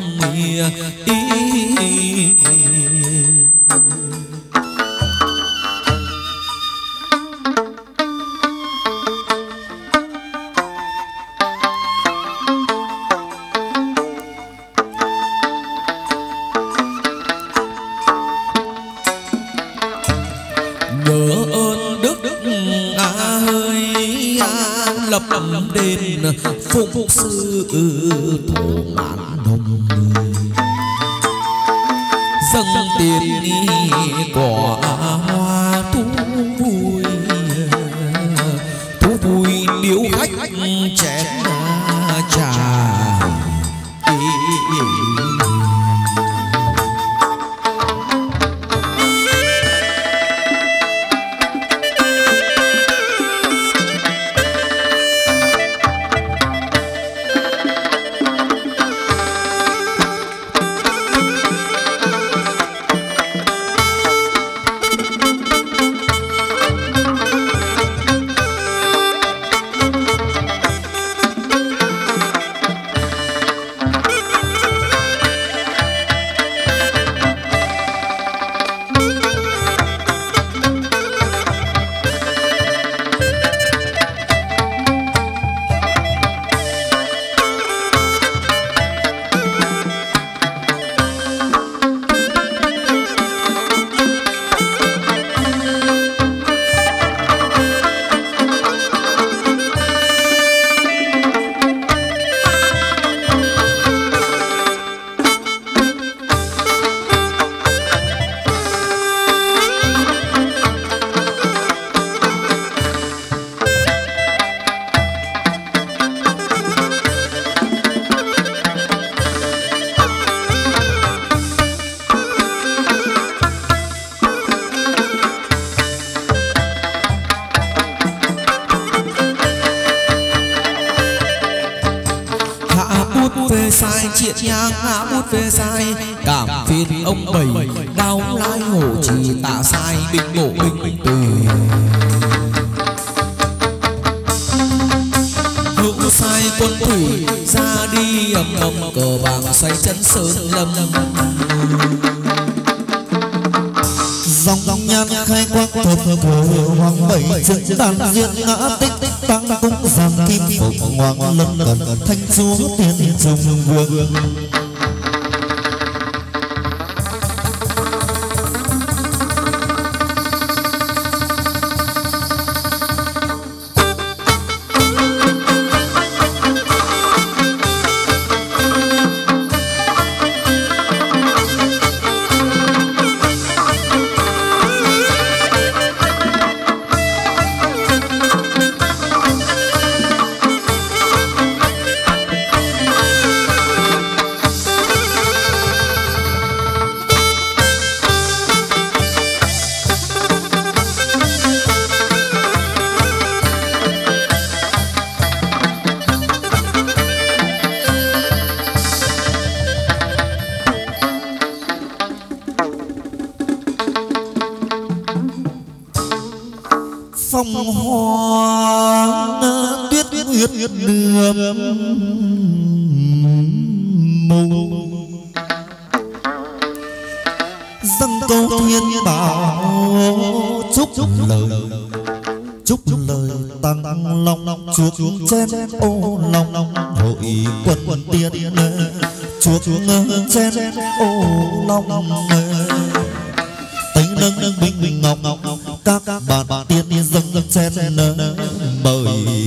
nhớ ơn đức ơi lập đền phụng sư thổ mãn hồng dâng tiền quả hoa thú vui thú vui điếu khách chén trà triện nhang ngã bút về dài cảm phiền ông bảy đau lai hổ trì tạ sai binh bộ binh tùy hữu sai quân thủy ra đi ầm ầm cờ bảng xoay chân sơn lâm dòng dòng nhan khai quang thơm của hoàng bảy dựng đàn diện ngã tích tăng cung giang kim phục hoàng lân cận thanh chúa tiên trùng vương phong hoa tuyết huyết nương mù dâng câu thiên bảo chúc lời chúc lời tăng long chuộc chen ô long hội quân tiên chuộc chen ô long tây nâng nâng bình bình ngọc ngọc các bạn tiên dâng dâng chen nơ bởi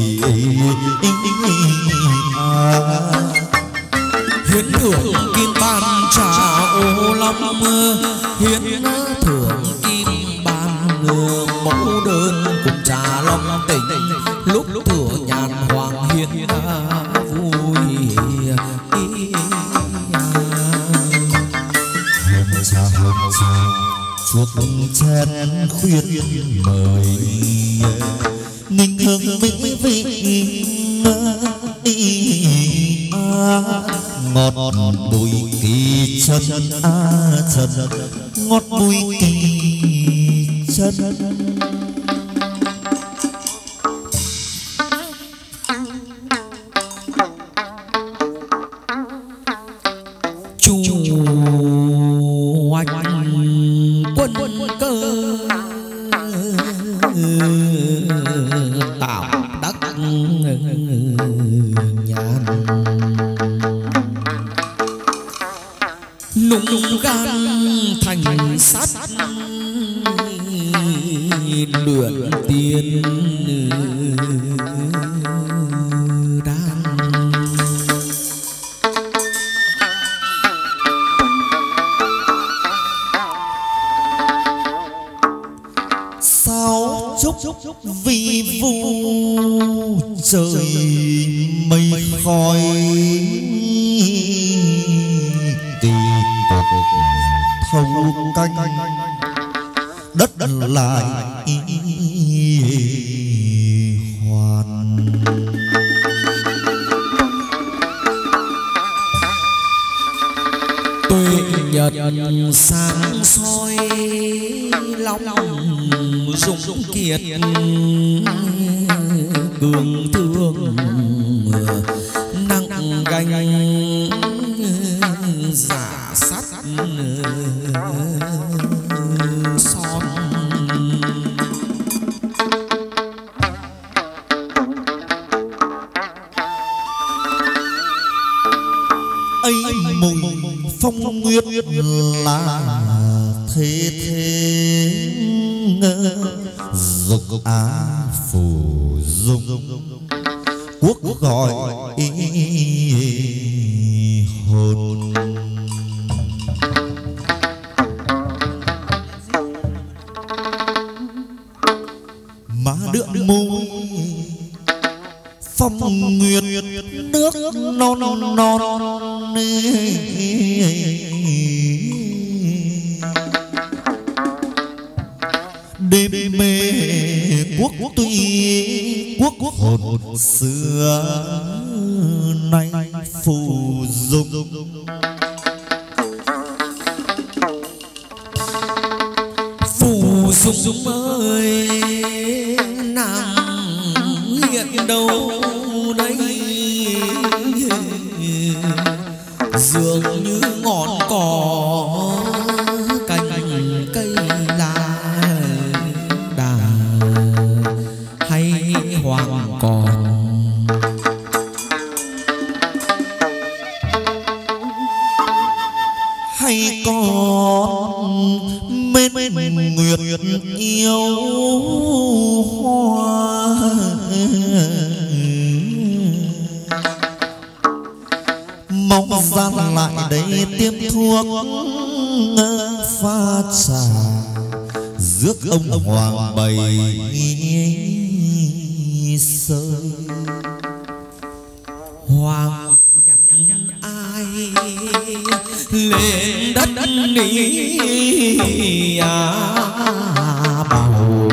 hiến thưởng kim ban trà ô long hiến thưởng kim ban mẫu đơn cùng trà long tỉnh lúc thừa nhàn hoàng hiến vui hương xa hương xa chuộc chen khuyên mời ninh hương minh vị ngọt ngọt bùi kỳ chân a chân ngọt bùi kỳ chân chu oanh quân cơ tạo đắc nhàn nung gan thành sắt luyện tiên đan sao chúc vì vu trời mây khói kỳ cục thâu canh đất lại hoàn tuệ nhật sáng soi long dũng kiệt cường thương nặng gánh giả sắt son ấy mùi phong nguyệt là thế thế dục á phù dung quốc gọi hồn má đượm môi phong nguyệt nước non non non đêm mê quốc tuy quốc hồn xưa nay phù dung Dung ơi nàng hiện đâu đây, dường như ngọn cỏ cành cây lá đà hay hoàng còn. Hay còn mến nguyệt yêu hoa, mong gian lại đây tiêm thuốc pha trà rước ông hoàng bày sơn. Hoàng ai lên đất ní à bảo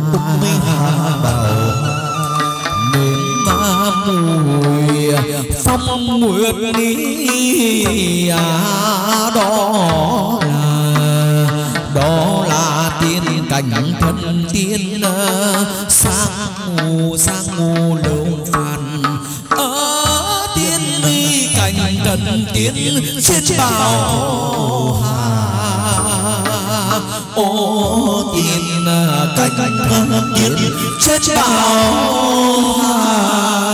bảo nên ma mùi phong nguyệt ní à, đó là đó là tiên cảnh thân tiên sang mù sang mù lưu phàn ở tiên mi cảnh cần tiến trên bảo hà. Ô tiên cảnh cần tiến trên bảo hà.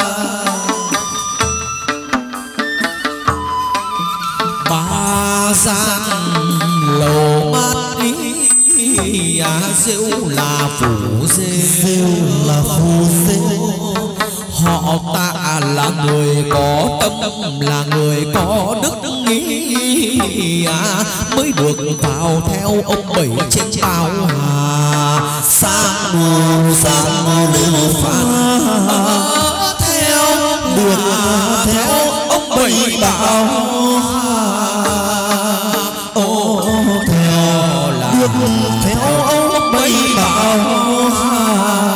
Ba gian lầu mát ý à, rêu là phủ rêu là phù rêu. Họ tạ là người có tâm, là người có đức nghĩ à, mới được vào theo ông bảy trên bao hà. Sang mù sang mù lưu phàn theo được theo ông bảy bảo hà. Ô theo là được theo ông bảy bảo hà.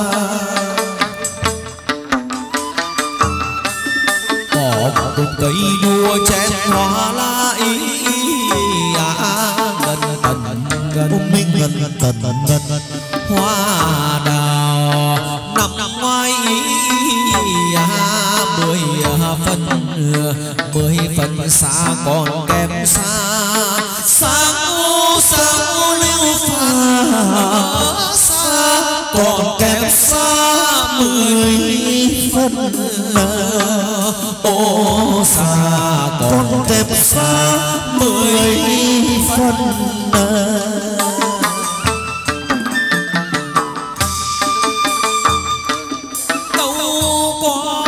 Cùng cây đua chém hoa lá ý à, gần tần gần minh gần tần gần hoa đào năm năm ngoái ý à, mười phần mười phần xa còn kém xa. Sang u sang u lưu pha xa còn kém xa mười phần. Ô xa còn kém xa mười phần. Đâu qua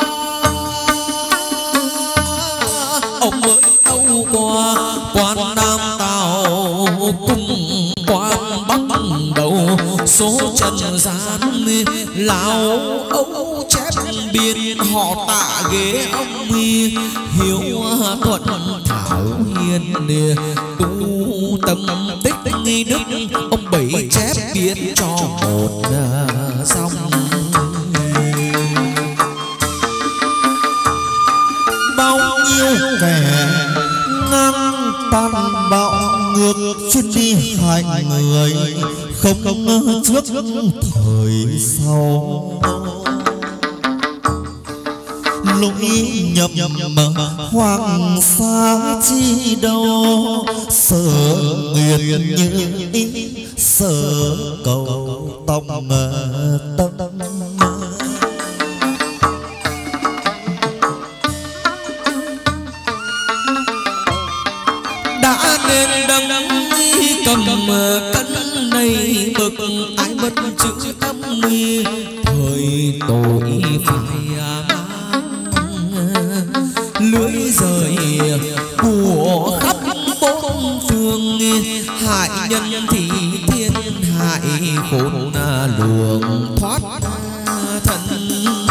ông mới đâu qua quan Nam Tào cùng quan Bắc đầu số trần gian lão âu chép biên họ tạ ghế ông mi hiếu thuận thảo hiền tu tâm tích nghi đức ông bảy chép biên cho một dòng. Bao nhiêu kẻ ngang tàn bạo ngược chuyên đi hại người, không trước thời sau lỗi nhập mà hoàng sa chi đâu. Sở nguyệt như ý sở cầu tông tâm đã nên đắng cầm cân này bực ai bất chữ tâm thời tội phải lưới rời của khắp bốn phương. Hại nhân thì thiên hại khốn luồng thoát thân.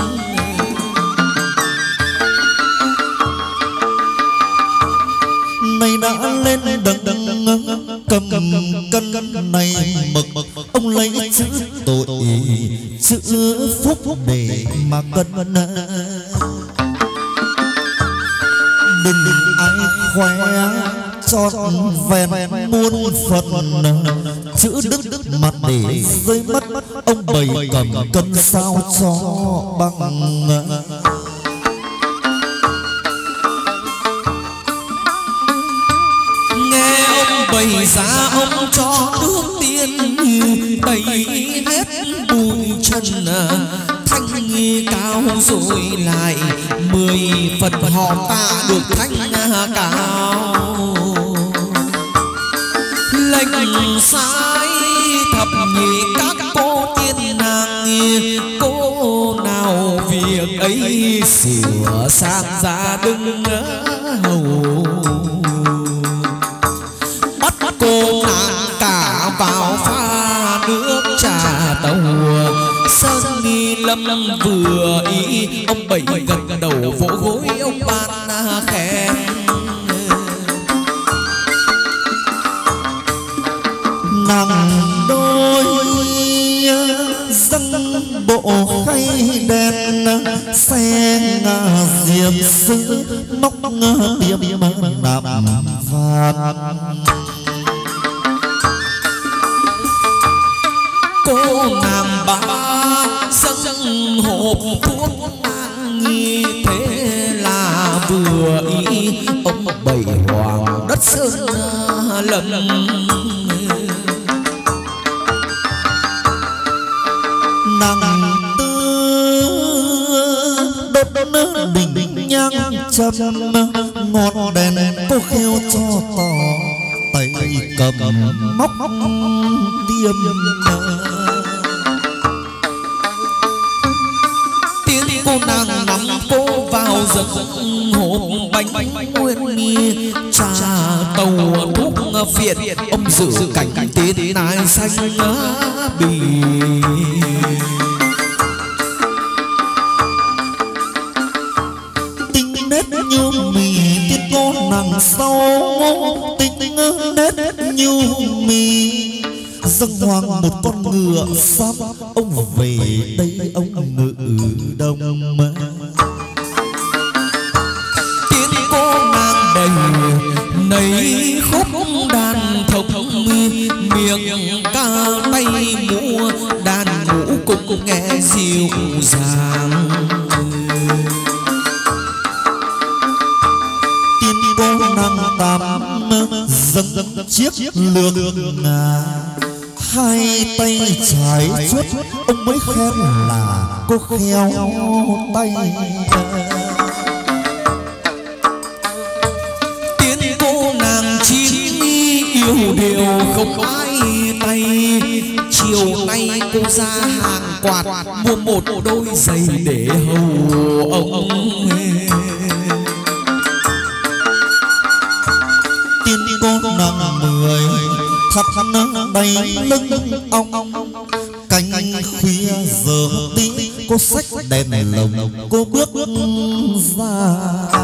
này đã lên đằng đằng cầm cân này mực ông lấy chữ tội chữ phúc để mà cân. Đừng ai khoe tròn vẹn muôn phần, chữ đức mặt để rơi mất, ông bày cầm cân sao cho bằng. Nghe ông bày giá ông cho nước tiên đầy hết bụi chân, thanh cao rồi lại mười phần họ ta được thanh cao. Lệnh sai thập nhị các cô tiên nàng, cô nào việc ấy sửa sang ra đứng hầu. Bắt cô nàng cả vào pha nước trà tàu, Sơn Nghi Lâm vừa ý ông bảy gần đầu vỗ gối ông ban khen. Nàng đôi dâng bộ khay đen, xe ngà diệp sư móc tiêm đạp vạt. Cô nàng ba dâng hộp thuốc nghi, thế là vừa ý ông bảy hoàng đất Sơn Lâm. Nàng tư đốt bình nhang châm, ngọn đèn cô khêu cho tỏ, tay cầm móc tiêm. Tiếng cô nàng nắm cô vào giấc hộp bánh nguyên nghi, trà tàu thuốc phiện ông giữ cảnh tiến nai xanh bì. Tinh nét như mì tiết cô nàng sau, tinh nét như mì dâng hoàng một con ngựa sắp, ông về đây ông ngự đông. Tiếng cô nàng đầy nấy khúc đàn thống, miệng ca tay múa đàn ngũ cũng nghe dịu dàng. Tiên cô nàng tam dâng chiếc lược ngà, hai tay trái chuốt ông mới khen là cô khéo tay. Tiếng cô nàng chín yêu điều không ai tay, chiều nay cô ra hàng quạt mua một đôi giày để hầu ông. Tiên cô nàng mười thắt đầy lưng ong, cánh khuya giờ tí cô xách đèn lồng cô bước ra.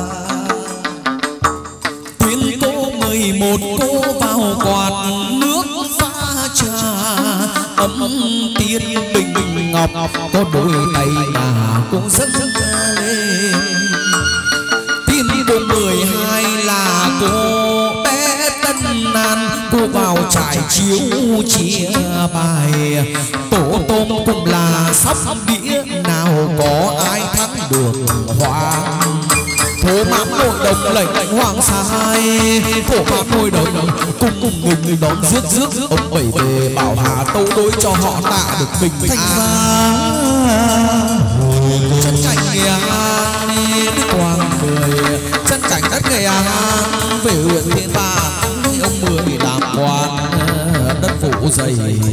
Tuyên cô mười một cô vào quạt nước pha trà, ấm tiên bình bình ngọc có đôi tay mà cũng rất rất lên. Tiên cô mười hai là cô bé Tân An, cô vào trại chiếu chia bài, tổ tôm cũng là sóc đĩa, nào có ai thắng được hoàng. Thổ mãn nội đồng lệnh hoàng sai, thổ mãn nội đồng cùng cùng người người đón rước rước ông bảy về bảo hà tâu đối cho họ tạ được bình thành an. ra. Chân cảnh Nghệ An Đức Hoàng mười, chân cảnh đất Nghệ An về huyện Thiên Bàng, ông mười bị làm quan đất phủ dày.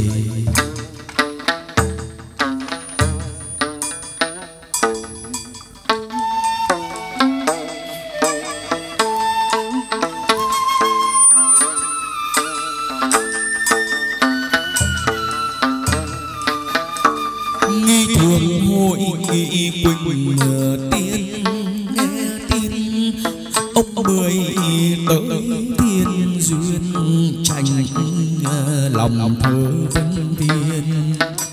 Nghi thường hội nghị quỳnh tiên, nghe tin ông mười tới thiên duyên, tranh lòng thơ vân tiên.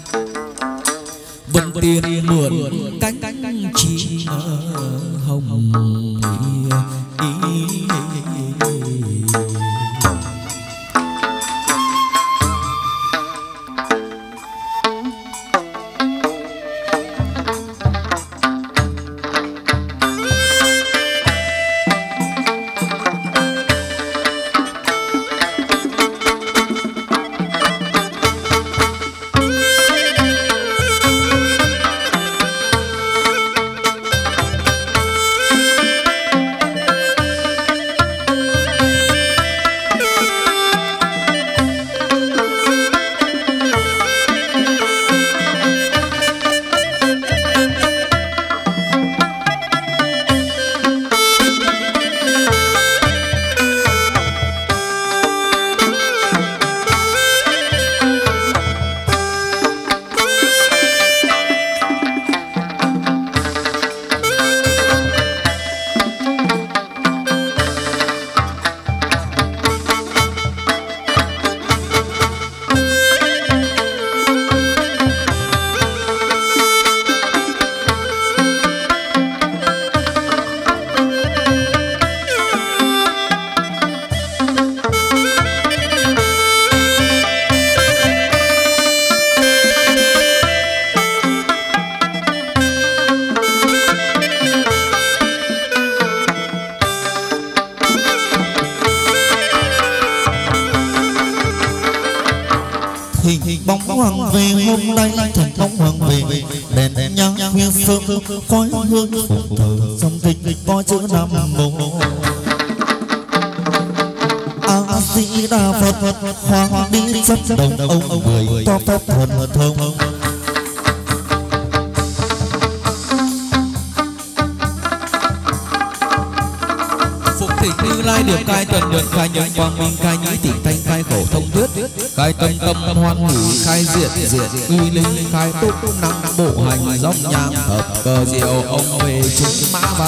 Vân tiên mượn cánh cánh chim hồng ý, ý, ý, ý. hình bóng hoàng về hôm nay thành bóng hoàng về đèn nhang khuya sớm khói hương phụng thờ trong kinh có chữ nam mô a di đà phật. Hoàng đi rất đồng ông người to phép thuần thông Như Lai được cai tuần được khai nhân quang minh khai nhĩ tịnh thanh khai khổ thông thuyết khai tâm tâm hoan hỷ khai diệt diệt uy linh khai túc năng bộ hành dốc nhang hợp cờ diệu ông về chúng mã văn.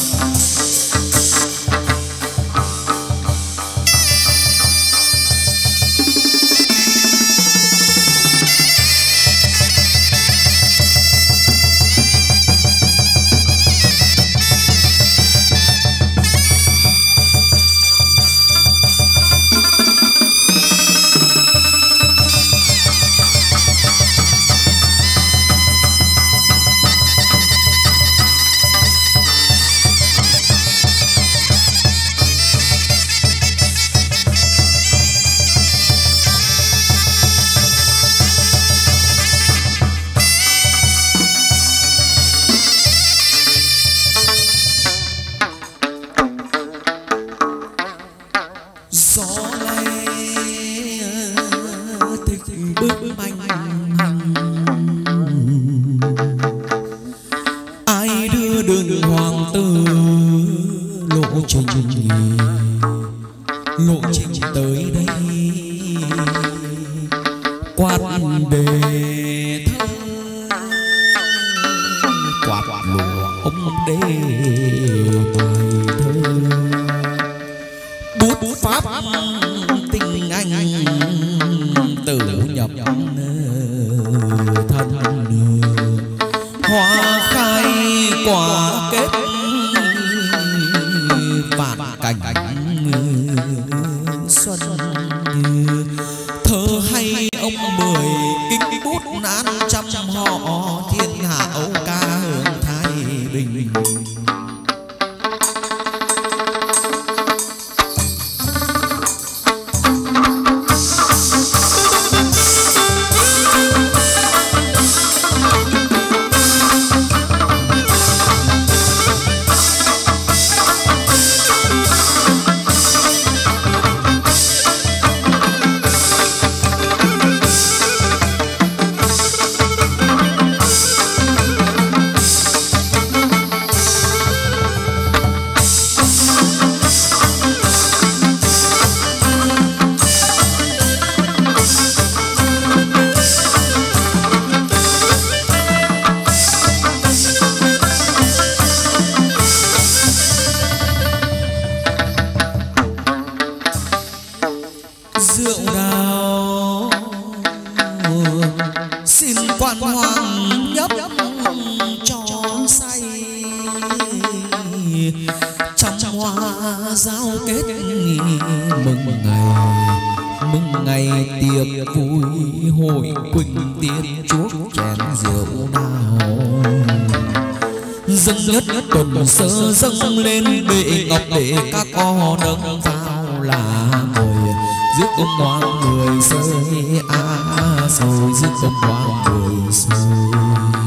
Sơ dâng lên bệ ngọc để các con nâng vào là mời rước ông hoàng người rơi a rồi rước ông hoàng người rơi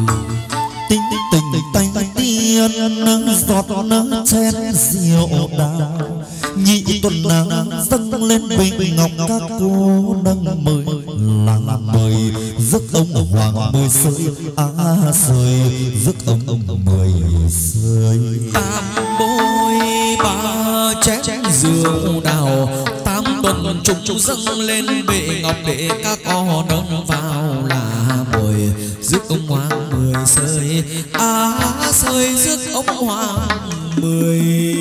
tinh tình tay tiên giọt nắng chen rượu đào nhị tuần nắng dâng lên bệ ngọc các cô nâng mời là mời rước ông hoàng mười sơi a rơi rước ông ông mười rơi tam bôi ba chén rượu đào tam tuần trùng dâng lên bệ ngọc để các con nâng vào là mời rước ông hoàng mười rơi a rơi rước ông hoàng mười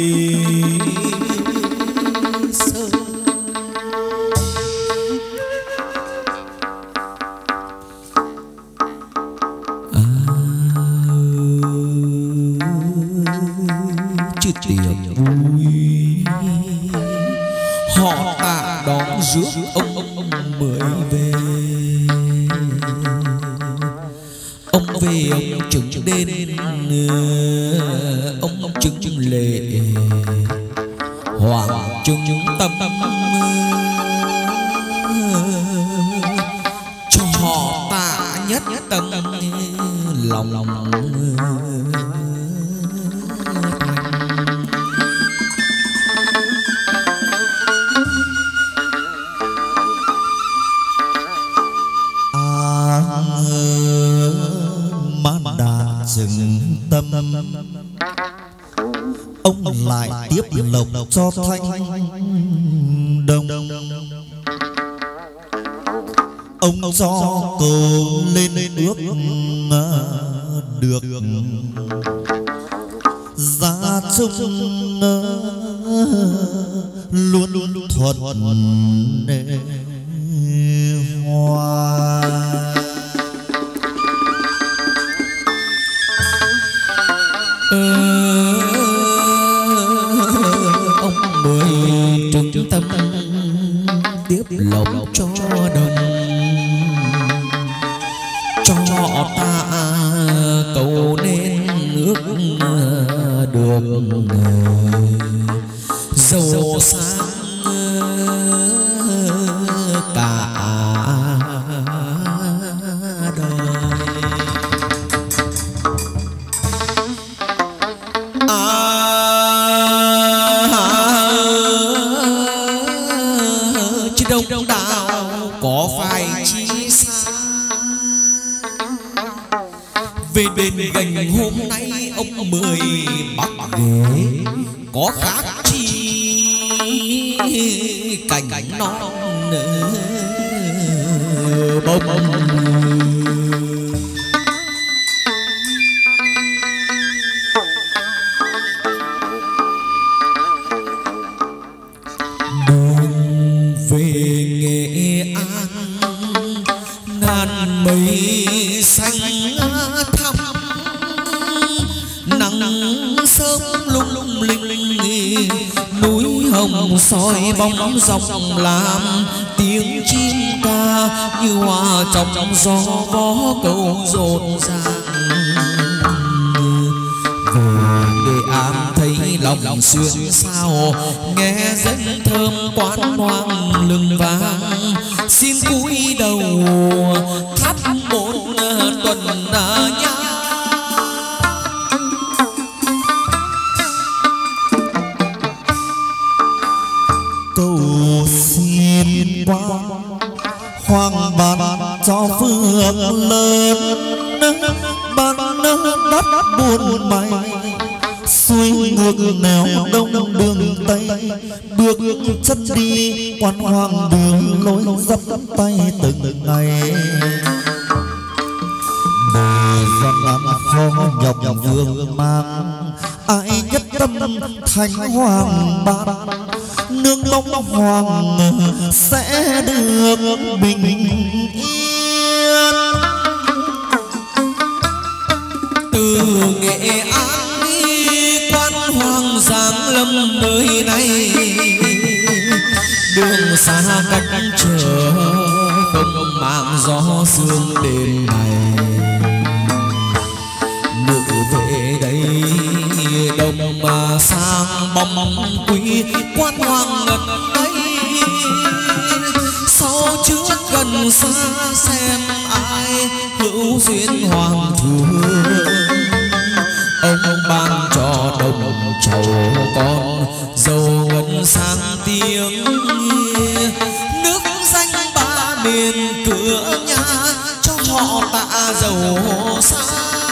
rơi. Tiệc vui họ tạ đón rước ông ông mới về ông về ông chứng đến ông chứng lệ hoàng chứng tâm lại tiếp lộc cho thanh đồng. Ông cho cầu lên ước được gia chung luôn luôn thuận hoa. Ông mười trừng tâm tiếp lộc cho đồng, cho ta cầu nên ước được giàu sang cả đời. Chứ đâu đâu đạo có phải chi xa, về đền gành hôm nay ông mười bắc ghế có khác chi cảnh non bông. Đường về Nghệ An ngàn mây xanh thăm, nắng sớm lung lung linh linh, núi hồng soi bóng dòng làm tiếng chim ca như hoa trong gió vó câu rộn ràng. Về Nghệ An thấy lòng xuyên sao, nghe dân thơm quán hoang lưng vang, xin cúi đầu thắp một tuần nhang. Cầu xin qua hoàng ban cho phước lớn, ban đất buồn bay xuôi ngược nẻo đông đường tây, bước chân đi quan hoàng đường lối dắt tay từng ngày. Bề dân làm phong nhọc vương mang, ai nhất tâm thành hoàng ban, nương mong hoàng sẽ được bình yên. Từ Nghệ An quan hoàng giáng lâm nơi này, đường xa cách chờ không mang gió sương đêm này. Nữ về đây đông mà sang bóng quý quan hoàng ngật đây, sau trước gần xa xem ai hữu duyên hoàng thương. Ông ban cho đồng trầu con dầu ngân sang tiếng, nước danh ba miền cửa nhà cho họ tạ giàu sang.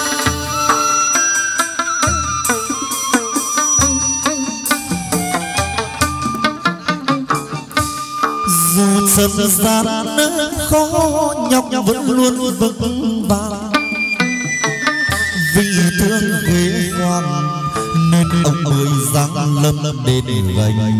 Dù sân gian khó nhọc vẫn luôn vững vàng, vì thương ghế hoàng nên ông mới giáng lâm đền gành.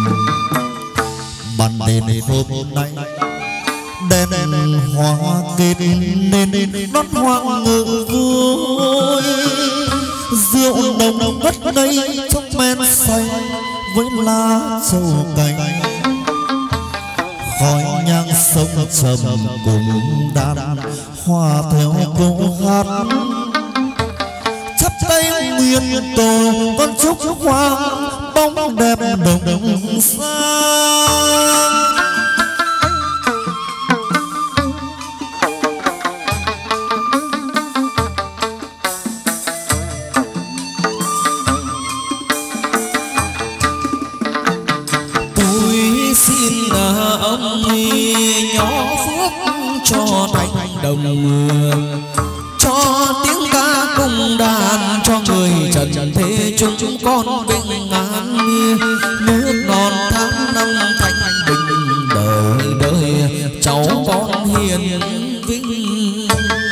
Ban đền hôm nay đèn hoa kết nên đón hoàng ngự vui, rượu nồng ngất ngây trong men xanh với lá trầu cành. Khói nhang sông trầm cùng đàn hòa theo câu hát, chắp tay nguyện cầu con chúc hoa bóng đẹp đồng sang. Tôi xin ông nhỏ phước cho thành đồng, cho tiếng ca cùng đàn cho người trần thế chúng con vinh ngã an, nước non tháng năm thanh bình, đời đời cháu con hiền vinh.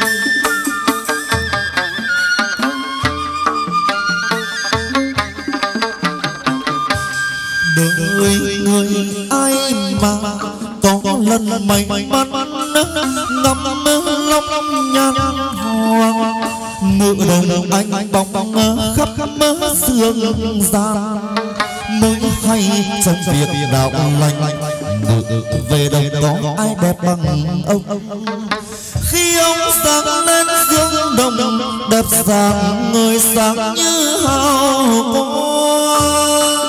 đời người ai mà có lần may mắn ngắm long nhan hoa, mưa đồng anh bóng bóng khắp dương gian, mới hay trong việc đạo lành về đồng có ai đẹp bằng ông. Khi ông sáng lên dương đồng đẹp dáng người sáng như hào quang.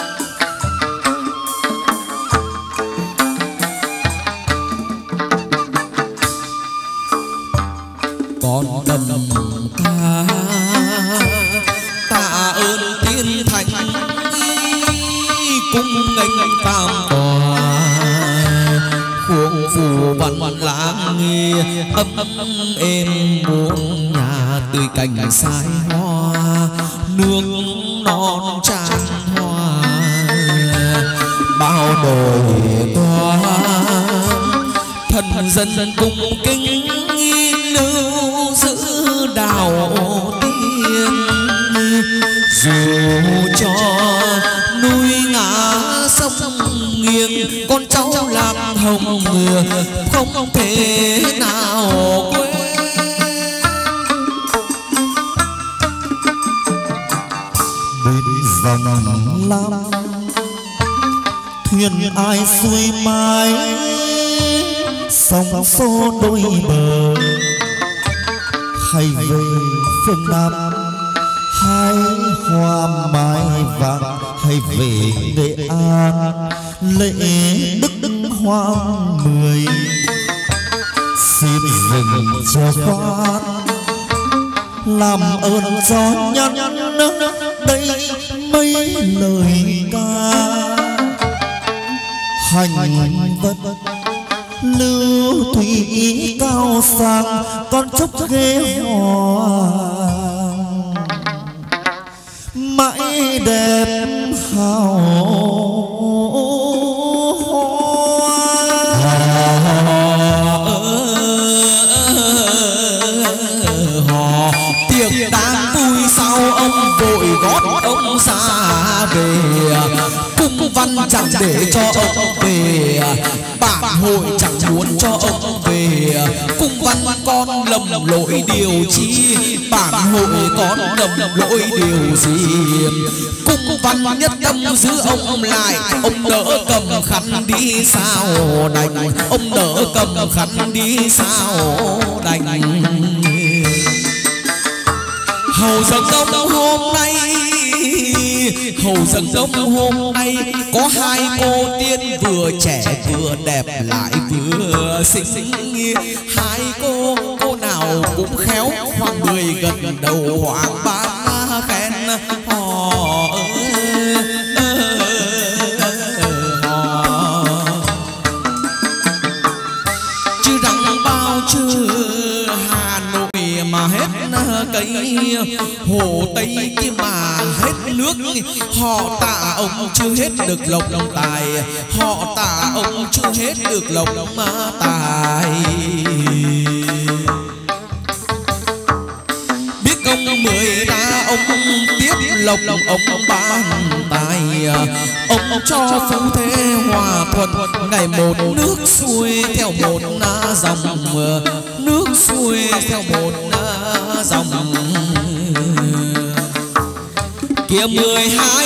Con đầm ca tạ ơn tiên thành, cung nghênh tam tòa, khuôn phù văn lãng âm êm muôn nhà, tươi cành sai hoa nước non tràn hoa, bao đời qua thần dân cung kính lưu giữ đạo tiên, dù cho núi ngã sông nghiêng con cháu làm hồng ngừa không thể nào quên. Bên dòng lam thuyền ai xuôi mái, sóng xô đôi bờ, hay về phương Nam hay hoa mai vàng, hay về Nghệ An lễ đức hoa mười, xin dừng cho khoan làm ơn cho nhân đây mấy lời ca hành vật lưu thủy cao sang, con chốc ghế hoàng mãi đẹp hào hoa. Tiệc tang vui sao ông vội gót ông ra về, cung văn chẳng để cho ông về, bản hội chẳng muốn cho ông về, cung văn con lầm lỗi điều chi, bản hội con lầm lỗi điều gì, cung văn nhất tâm giữ ông lại, ông đỡ cầm khăn đi sao đành, ông đỡ cầm khăn đi sao đành. Hầu dâng đông hôm nay, hầu dâng đông hôm nay có hai cô tiên vừa trẻ vừa đẹp lại vừa xinh xinh, hai cô cô nào cũng khéo, hoàng người gần đầu hoàng ba khen hò chứ rằng bao chữ Hà Nội mà hết cây, Hồ Tây kia mà hết nước, họ tạ ông chưa hết được lộc tài, họ tạ ông chưa hết được lộc tài. Biết công mười ra ông tiếp lộc ông ban tài, ông cho phú thế hòa thuận, ngày một nước xuôi theo một dòng, nước xuôi theo một dòng. Kia mười hai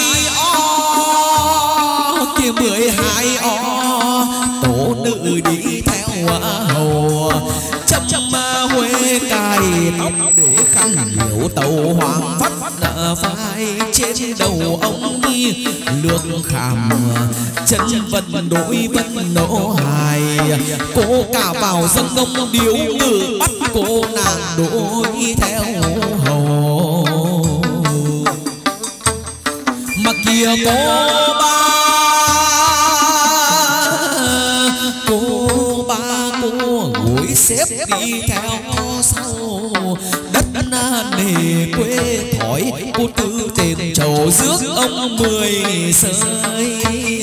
o, kia mười hai o, tổ nữ đi theo hầu, chăm chăm Huế cài tóc để khăn nhiều, tàu hoàng vắt vai trên đầu ông đi lược khảm, chân vân đội vân nổ hài, cô cả vào dân công điếu ngự bắt cô nàng đuổi theo hầu. Mà kia cô ba, cô ba cô ngồi xếp đi theo sau, đất nề quê thỏi cô tư tiền trầu rước ông mười sơi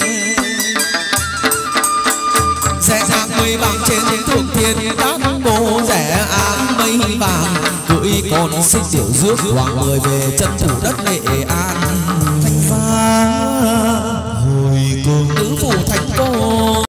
rẽ ràng mây vàng trên thượng thiên các cô rẽ áng mây vàng cưỡi con xích tiểu rước hoàng mười về chân thủ đất Nghệ An